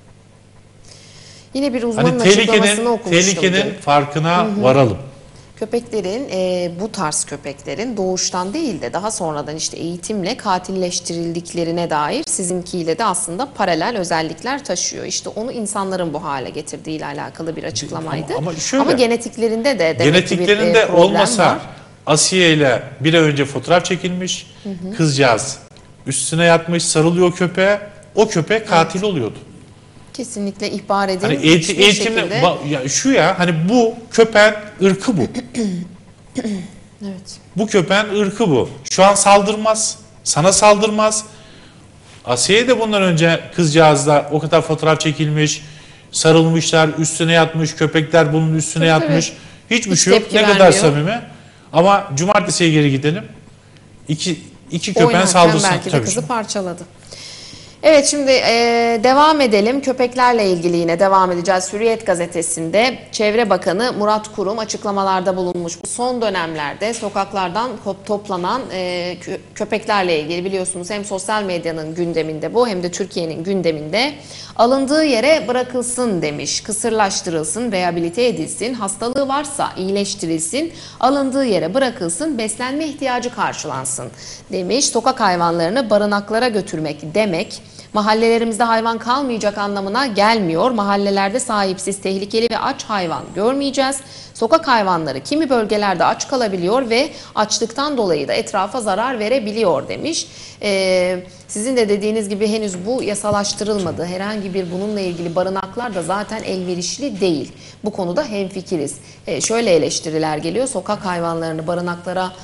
Yine bir uzmanın hani açıklamasını tehlikenin, okumuştum. tehlikenin dün. farkına Hı hı. varalım. Köpeklerin e, bu tarz köpeklerin doğuştan değil de daha sonradan işte eğitimle katilleştirildiklerine dair sizinkiyle de aslında paralel özellikler taşıyor. İşte onu insanların bu hale getirdiğiyle alakalı bir açıklamaydı. Ama, ama, şöyle, ama genetiklerinde de demek ki bir genetiklerinde e, problem olmasa var. Asiye ile bir ay önce fotoğraf çekilmiş. Hı hı. Kızcağız üstüne yatmış, sarılıyor köpeğe. O köpek katil evet. oluyordu. Kesinlikle ihbar edilmiş hani eğitim, bir eğitimle, şekilde. Ya şu ya hani bu köpeğin ırkı bu. Evet. Bu köpeğin ırkı bu. Şu an saldırmaz. Sana saldırmaz. Asiye de bundan önce kızcağızla o kadar fotoğraf çekilmiş. Sarılmışlar, üstüne yatmış. Köpekler bunun üstüne tabii, yatmış. Tabii. Hiçbir Hiç şey yok. Ne vermiyor. kadar samimi. Ama cumartesiye geri gidelim. İki, iki köpeğin saldırısına. Belki de tabii kızı şimdi. parçaladı. Evet, şimdi e, devam edelim. Köpeklerle ilgili yine devam edeceğiz. Hürriyet gazetesinde Çevre Bakanı Murat Kurum açıklamalarda bulunmuş. Bu son dönemlerde sokaklardan toplanan e, köpeklerle ilgili biliyorsunuz hem sosyal medyanın gündeminde bu hem de Türkiye'nin gündeminde alındığı yere bırakılsın demiş. Kısırlaştırılsın, rehabilite edilsin, hastalığı varsa iyileştirilsin, alındığı yere bırakılsın, beslenme ihtiyacı karşılansın demiş. Sokak hayvanlarını barınaklara götürmek demek, Mahallelerimizde hayvan kalmayacak anlamına gelmiyor. Mahallelerde sahipsiz, tehlikeli ve aç hayvan görmeyeceğiz. Sokak hayvanları kimi bölgelerde aç kalabiliyor ve açlıktan dolayı da etrafa zarar verebiliyor demiş. Ee, sizin de dediğiniz gibi henüz bu yasalaştırılmadı. Herhangi bir bununla ilgili barınaklar da zaten elverişli değil. Bu konuda hemfikiriz. Ee, şöyle eleştiriler geliyor. Sokak hayvanlarını barınaklara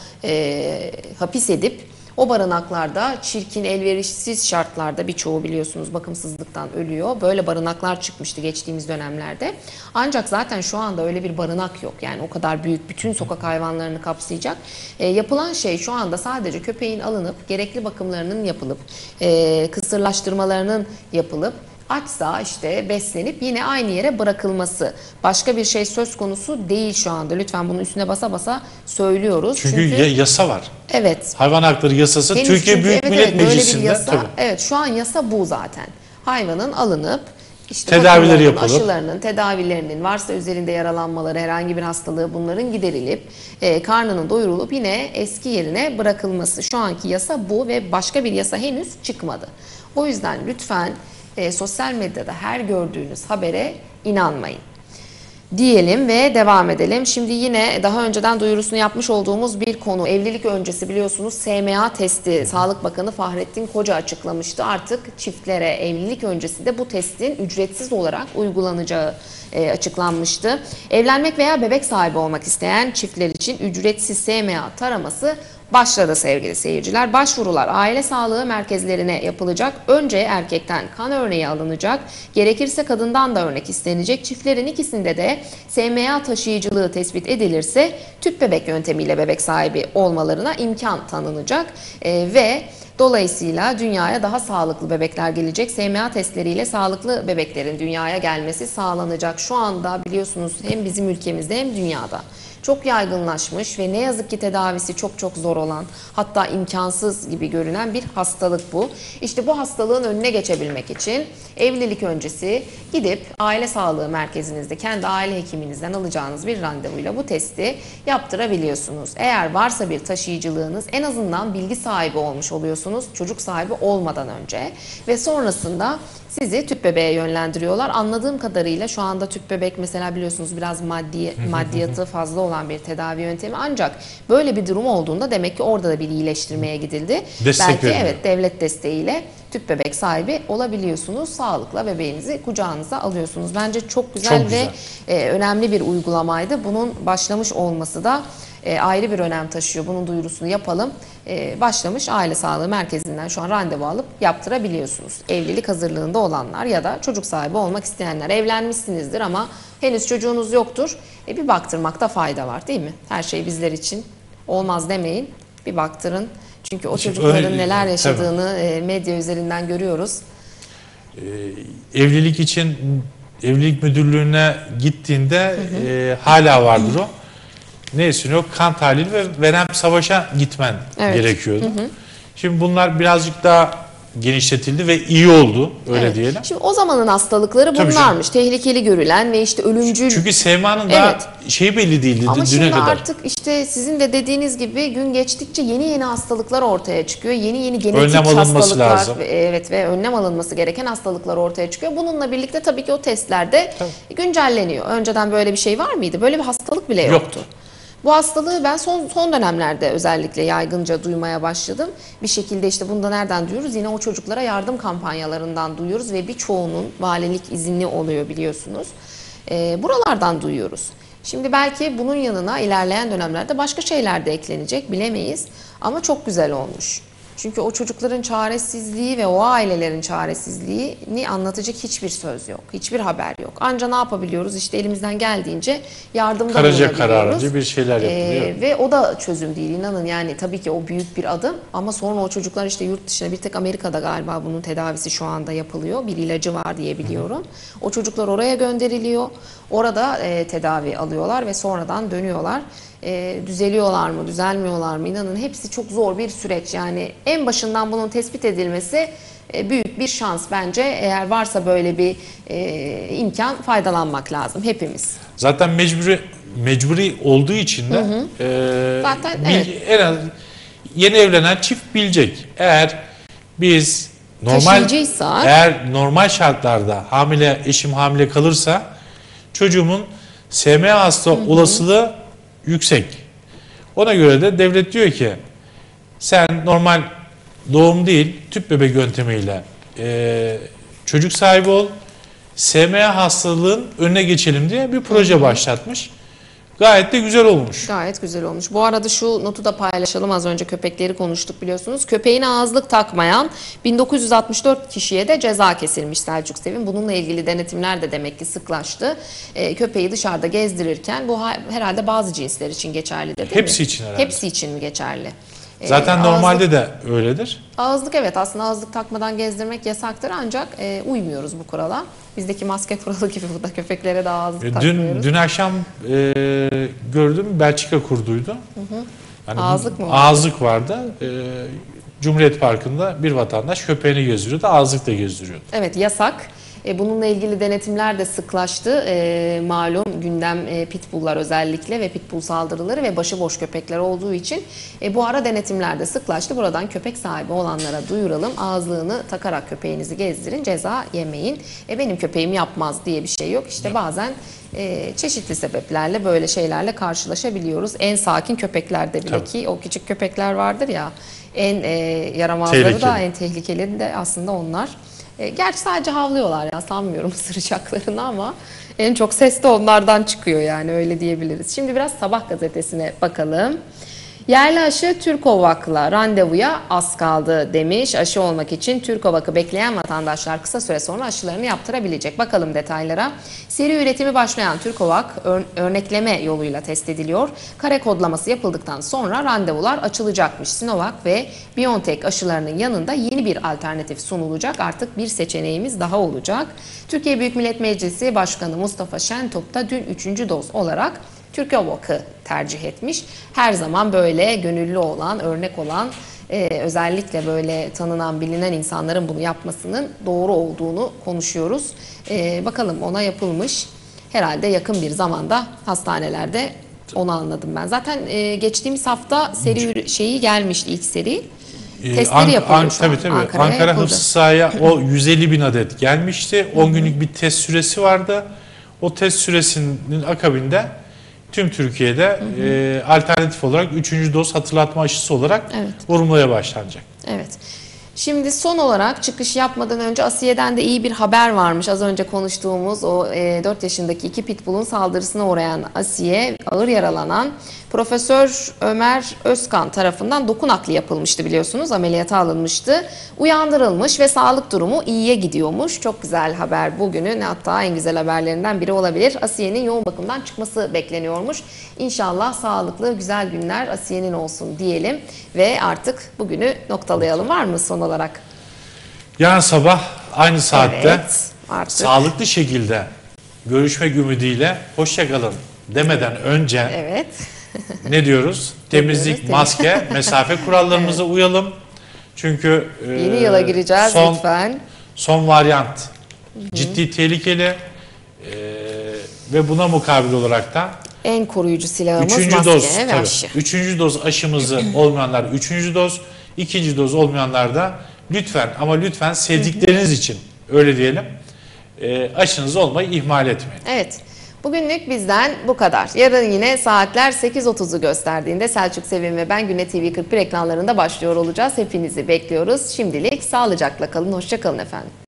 e, hapis edip o barınaklarda çirkin, elverişsiz şartlarda, birçoğu biliyorsunuz bakımsızlıktan ölüyor. Böyle barınaklar çıkmıştı geçtiğimiz dönemlerde. Ancak zaten şu anda öyle bir barınak yok. Yani o kadar büyük bütün sokak hayvanlarını kapsayacak. E, yapılan şey şu anda sadece köpeğin alınıp gerekli bakımlarının yapılıp e, kısırlaştırmalarının yapılıp açsa işte beslenip yine aynı yere bırakılması. Başka bir şey söz konusu değil şu anda. Lütfen bunun üstüne basa basa söylüyoruz. Çünkü, Çünkü ya- yasa var. evet. Hayvan hakları yasası Henüz Türkiye çünkü Büyük evet, Millet evet, böyle bir Meclisi'nde. yasa, Tabii. evet şu an yasa bu zaten. Hayvanın alınıp işte Tedavileri bakımlarının, yapılıp, aşılarının, tedavilerinin, varsa üzerinde yaralanmaları, herhangi bir hastalığı bunların giderilip e, karnının doyurulup yine eski yerine bırakılması. Şu anki yasa bu ve başka bir yasa henüz çıkmadı. O yüzden lütfen e, sosyal medyada her gördüğünüz habere inanmayın diyelim ve devam edelim. Şimdi yine daha önceden duyurusunu yapmış olduğumuz bir konu. Evlilik öncesi biliyorsunuz S M A testi Sağlık Bakanı Fahrettin Koca açıklamıştı. Artık çiftlere evlilik öncesi de bu testin ücretsiz olarak uygulanacağı e, açıklanmıştı. Evlenmek veya bebek sahibi olmak isteyen çiftler için ücretsiz S M A taraması başladı sevgili seyirciler. Başvurular aile sağlığı merkezlerine yapılacak. Önce erkekten kan örneği alınacak. Gerekirse kadından da örnek istenecek. Çiftlerin ikisinde de S M A taşıyıcılığı tespit edilirse tüp bebek yöntemiyle bebek sahibi olmalarına imkan tanınacak. Ee, ve dolayısıyla dünyaya daha sağlıklı bebekler gelecek. S M A testleriyle sağlıklı bebeklerin dünyaya gelmesi sağlanacak. Şu anda biliyorsunuz hem bizim ülkemizde hem dünyada çok yaygınlaşmış ve ne yazık ki tedavisi çok çok zor olan, hatta imkansız gibi görünen bir hastalık bu. İşte bu hastalığın önüne geçebilmek için evlilik öncesi gidip aile sağlığı merkezinizde kendi aile hekiminizden alacağınız bir randevuyla bu testi yaptırabiliyorsunuz. Eğer varsa bir taşıyıcılığınız en azından bilgi sahibi olmuş oluyorsunuz çocuk sahibi olmadan önce ve sonrasında sizi tüp bebeğe yönlendiriyorlar. Anladığım kadarıyla şu anda tüp bebek mesela biliyorsunuz biraz maddi, maddiyatı fazla olan bir tedavi yöntemi. Ancak böyle bir durum olduğunda demek ki orada da bir iyileştirmeye gidildi. Destek Belki veriliyor. evet devlet desteğiyle tüp bebek sahibi olabiliyorsunuz. Sağlıkla bebeğinizi kucağınıza alıyorsunuz. Bence çok güzel, Çok güzel. ve e, önemli bir uygulamaydı. Bunun başlamış olması da e, ayrı bir önem taşıyor. Bunun duyurusunu yapalım. E, başlamış aile sağlığı merkezinden şu an randevu alıp yaptırabiliyorsunuz. Evlilik hazırlığında olanlar ya da çocuk sahibi olmak isteyenler. Evlenmişsinizdir ama henüz çocuğunuz yoktur. E, bir baktırmakta fayda var değil mi? Her şey bizler için olmaz demeyin. Bir baktırın. Çünkü o Şimdi çocukların öyle- neler tabii. yaşadığını e, medya üzerinden görüyoruz. Evlilik için evlilik müdürlüğüne gittiğinde e, hala vardır o. Ne istiyor? Kan tahlili ve verem savaşa gitmen Evet. gerekiyordu. Şimdi bunlar birazcık daha genişletildi ve iyi oldu öyle Evet. diyelim. Şimdi o zamanın hastalıkları Tabii bunlarmış. Tehlikeli görülen ve işte ölümcül. Çünkü S M A'nın daha Evet. şeyi belli değildi Ama düne şimdi kadar. artık işte sizin de dediğiniz gibi gün geçtikçe yeni yeni hastalıklar ortaya çıkıyor. Yeni yeni genetik Önlem alınması hastalıklar lazım. ve- evet ve önlem alınması gereken hastalıklar ortaya çıkıyor. Bununla birlikte tabii ki o testler de güncelleniyor. Önceden böyle bir şey var mıydı? Böyle bir hastalık bile yoktu. Yoktu. Bu hastalığı ben son son dönemlerde özellikle yaygınca duymaya başladım. Bir şekilde işte bunu da nereden duyuyoruz? Yine o çocuklara yardım kampanyalarından duyuyoruz ve birçoğunun valilik izinli oluyor biliyorsunuz. Ee, buralardan duyuyoruz. Şimdi belki bunun yanına ilerleyen dönemlerde başka şeyler de eklenecek bilemeyiz. Ama çok güzel olmuş. Çünkü o çocukların çaresizliği ve o ailelerin çaresizliğini anlatacak hiçbir söz yok. Hiçbir haber yok. Anca ne yapabiliyoruz? İşte elimizden geldiğince yardımda Karaca bulunabiliyoruz. kararınca bir şeyler yapılıyor. Ee, ve o da çözüm değil inanın. Yani tabii ki o büyük bir adım ama sonra o çocuklar işte yurt dışına bir tek Amerika'da galiba bunun tedavisi şu anda yapılıyor. Bir ilacı var diye biliyorum. O çocuklar oraya gönderiliyor. Orada e, tedavi alıyorlar ve sonradan dönüyorlar. E, düzeliyorlar mı, düzelmiyorlar mı? İnanın hepsi çok zor bir süreç. Yani en başından bunun tespit edilmesi e, büyük bir şans bence. Eğer varsa böyle bir e, imkan faydalanmak lazım hepimiz. Zaten mecburi mecburi olduğu için de e, Zaten, bil- evet. en az yeni evlenen çift bilecek. Eğer biz Normal, taşıyıcıysa- eğer normal şartlarda hamile, eşim hamile kalırsa çocuğumun S M A hasta olasılığı yüksek. Ona göre de devlet diyor ki sen normal doğum değil tüp bebek yöntemiyle e, çocuk sahibi ol. S M A hastalığın önüne geçelim diye bir proje başlatmış. Gayet de güzel olmuş. Gayet güzel olmuş. Bu arada şu notu da paylaşalım. Az önce köpekleri konuştuk biliyorsunuz. Köpeğine ağızlık takmayan bin dokuz yüz altmış dört kişiye de ceza kesilmiş Selçuk Sevim. Bununla ilgili denetimler de demek ki sıklaştı. Ee, köpeği dışarıda gezdirirken bu herhalde bazı cinsler için geçerli de değil Hepsi mi? için herhalde. Hepsi için mi geçerli? Ee, Zaten normalde ağızlık- de öyledir. Ağızlık evet aslında ağızlık takmadan gezdirmek yasaktır ancak e, uymuyoruz bu kurala. Bizdeki maske kuralı gibi burada köpeklere de ağızlık E, takmıyoruz. Dün dün akşam e, gördüm Belçika kurduydu. Yani bu- Ağızlık mı vardı? Ağızlık vardı. E, Cumhuriyet Parkı'nda bir vatandaş köpeğini gezdiriyordu. Ağızlık da gezdiriyordu. Evet yasak. E, bununla ilgili denetimler de sıklaştı. E, malum gündem e, pitbulllar özellikle ve pitbull saldırıları ve başıboş köpekler olduğu için e, bu ara denetimler de sıklaştı. Buradan köpek sahibi olanlara duyuralım. Ağızlığını takarak köpeğinizi gezdirin, ceza yemeyin. E, benim köpeğim yapmaz diye bir şey yok. İşte bazen e, çeşitli sebeplerle böyle şeylerle karşılaşabiliyoruz. En sakin köpeklerde bile Tabii. ki o küçük köpekler vardır ya en e, yaramazları Tehlikeli. da en tehlikeli de aslında onlar. E, gerçi sadece havlıyorlar ya sanmıyorum ısıracaklarını ama en çok ses de onlardan çıkıyor yani öyle diyebiliriz. Şimdi biraz Sabah gazetesine bakalım. Yerli aşı Türkovak'la randevuya az kaldı demiş. Aşı olmak için Türkovak'ı bekleyen vatandaşlar kısa süre sonra aşılarını yaptırabilecek. Bakalım detaylara. Seri üretimi başlayan Türkovak ör- örnekleme yoluyla test ediliyor. Kare kodlaması yapıldıktan sonra randevular açılacakmış. Sinovac ve BioNTech aşılarının yanında yeni bir alternatif sunulacak. Artık bir seçeneğimiz daha olacak. Türkiye Büyük Millet Meclisi Başkanı Mustafa Şentop da dün üçüncü doz olarak Türkovak'ı tercih etmiş. Her zaman böyle gönüllü olan, örnek olan, e, özellikle böyle tanınan, bilinen insanların bunu yapmasının doğru olduğunu konuşuyoruz. E, bakalım ona yapılmış. Herhalde yakın bir zamanda hastanelerde onu anladım ben. Zaten e, geçtiğimiz hafta seri ürü- şeyi gelmişti ilk seri. Ee, Testleri An- yapılıyor An- şu an. tabii tabii. Ankara'ya Ankara yapıldı. hıfzı sahaya o yüz elli bin adet gelmişti. on günlük bir test süresi vardı. O test süresinin akabinde tüm Türkiye'de e, alternatif olarak üçüncü doz hatırlatma aşısı olarak Evet. vurulmaya başlanacak. Evet. Şimdi son olarak çıkış yapmadan önce Asiye'den de iyi bir haber varmış. Az önce konuştuğumuz o e, dört yaşındaki iki pitbull'un saldırısına uğrayan Asiye, ağır yaralanan Profesör Ömer Özkan tarafından doku nakli yapılmıştı biliyorsunuz. Ameliyata alınmıştı. Uyandırılmış ve sağlık durumu iyiye gidiyormuş. Çok güzel haber bugünün, hatta en güzel haberlerinden biri olabilir. Asiye'nin yoğun bakımdan çıkması bekleniyormuş. İnşallah sağlıklı güzel günler Asiye'nin olsun diyelim ve artık bugünü noktalayalım. Var mı son olarak? Yarın sabah aynı saatte Evet, artık. sağlıklı şekilde görüşmek ümidiyle hoşça kalın demeden önce Evet. ne diyoruz? Temizlik, diyoruz? maske, mesafe kurallarımıza uyalım. Çünkü e, Yeni yıla gireceğiz son, lütfen. son varyant ciddi tehlikeli e, ve buna mukabil olarak da En koruyucu silahımız üçüncü maske doz, ve tabii, aşı. üçüncü doz aşımızı olmayanlar üçüncü doz, ikinci doz olmayanlar da lütfen ama lütfen sevdikleriniz için öyle diyelim e, aşınız olmayı ihmal etmeyin. Evet. Bugünlük bizden bu kadar. Yarın yine saatler sekiz otuzu gösterdiğinde Selçuk Sevim ve ben Güne T V kırk bir ekranlarında başlıyor olacağız. Hepinizi bekliyoruz. Şimdilik sağlıcakla kalın. Hoşça kalın efendim.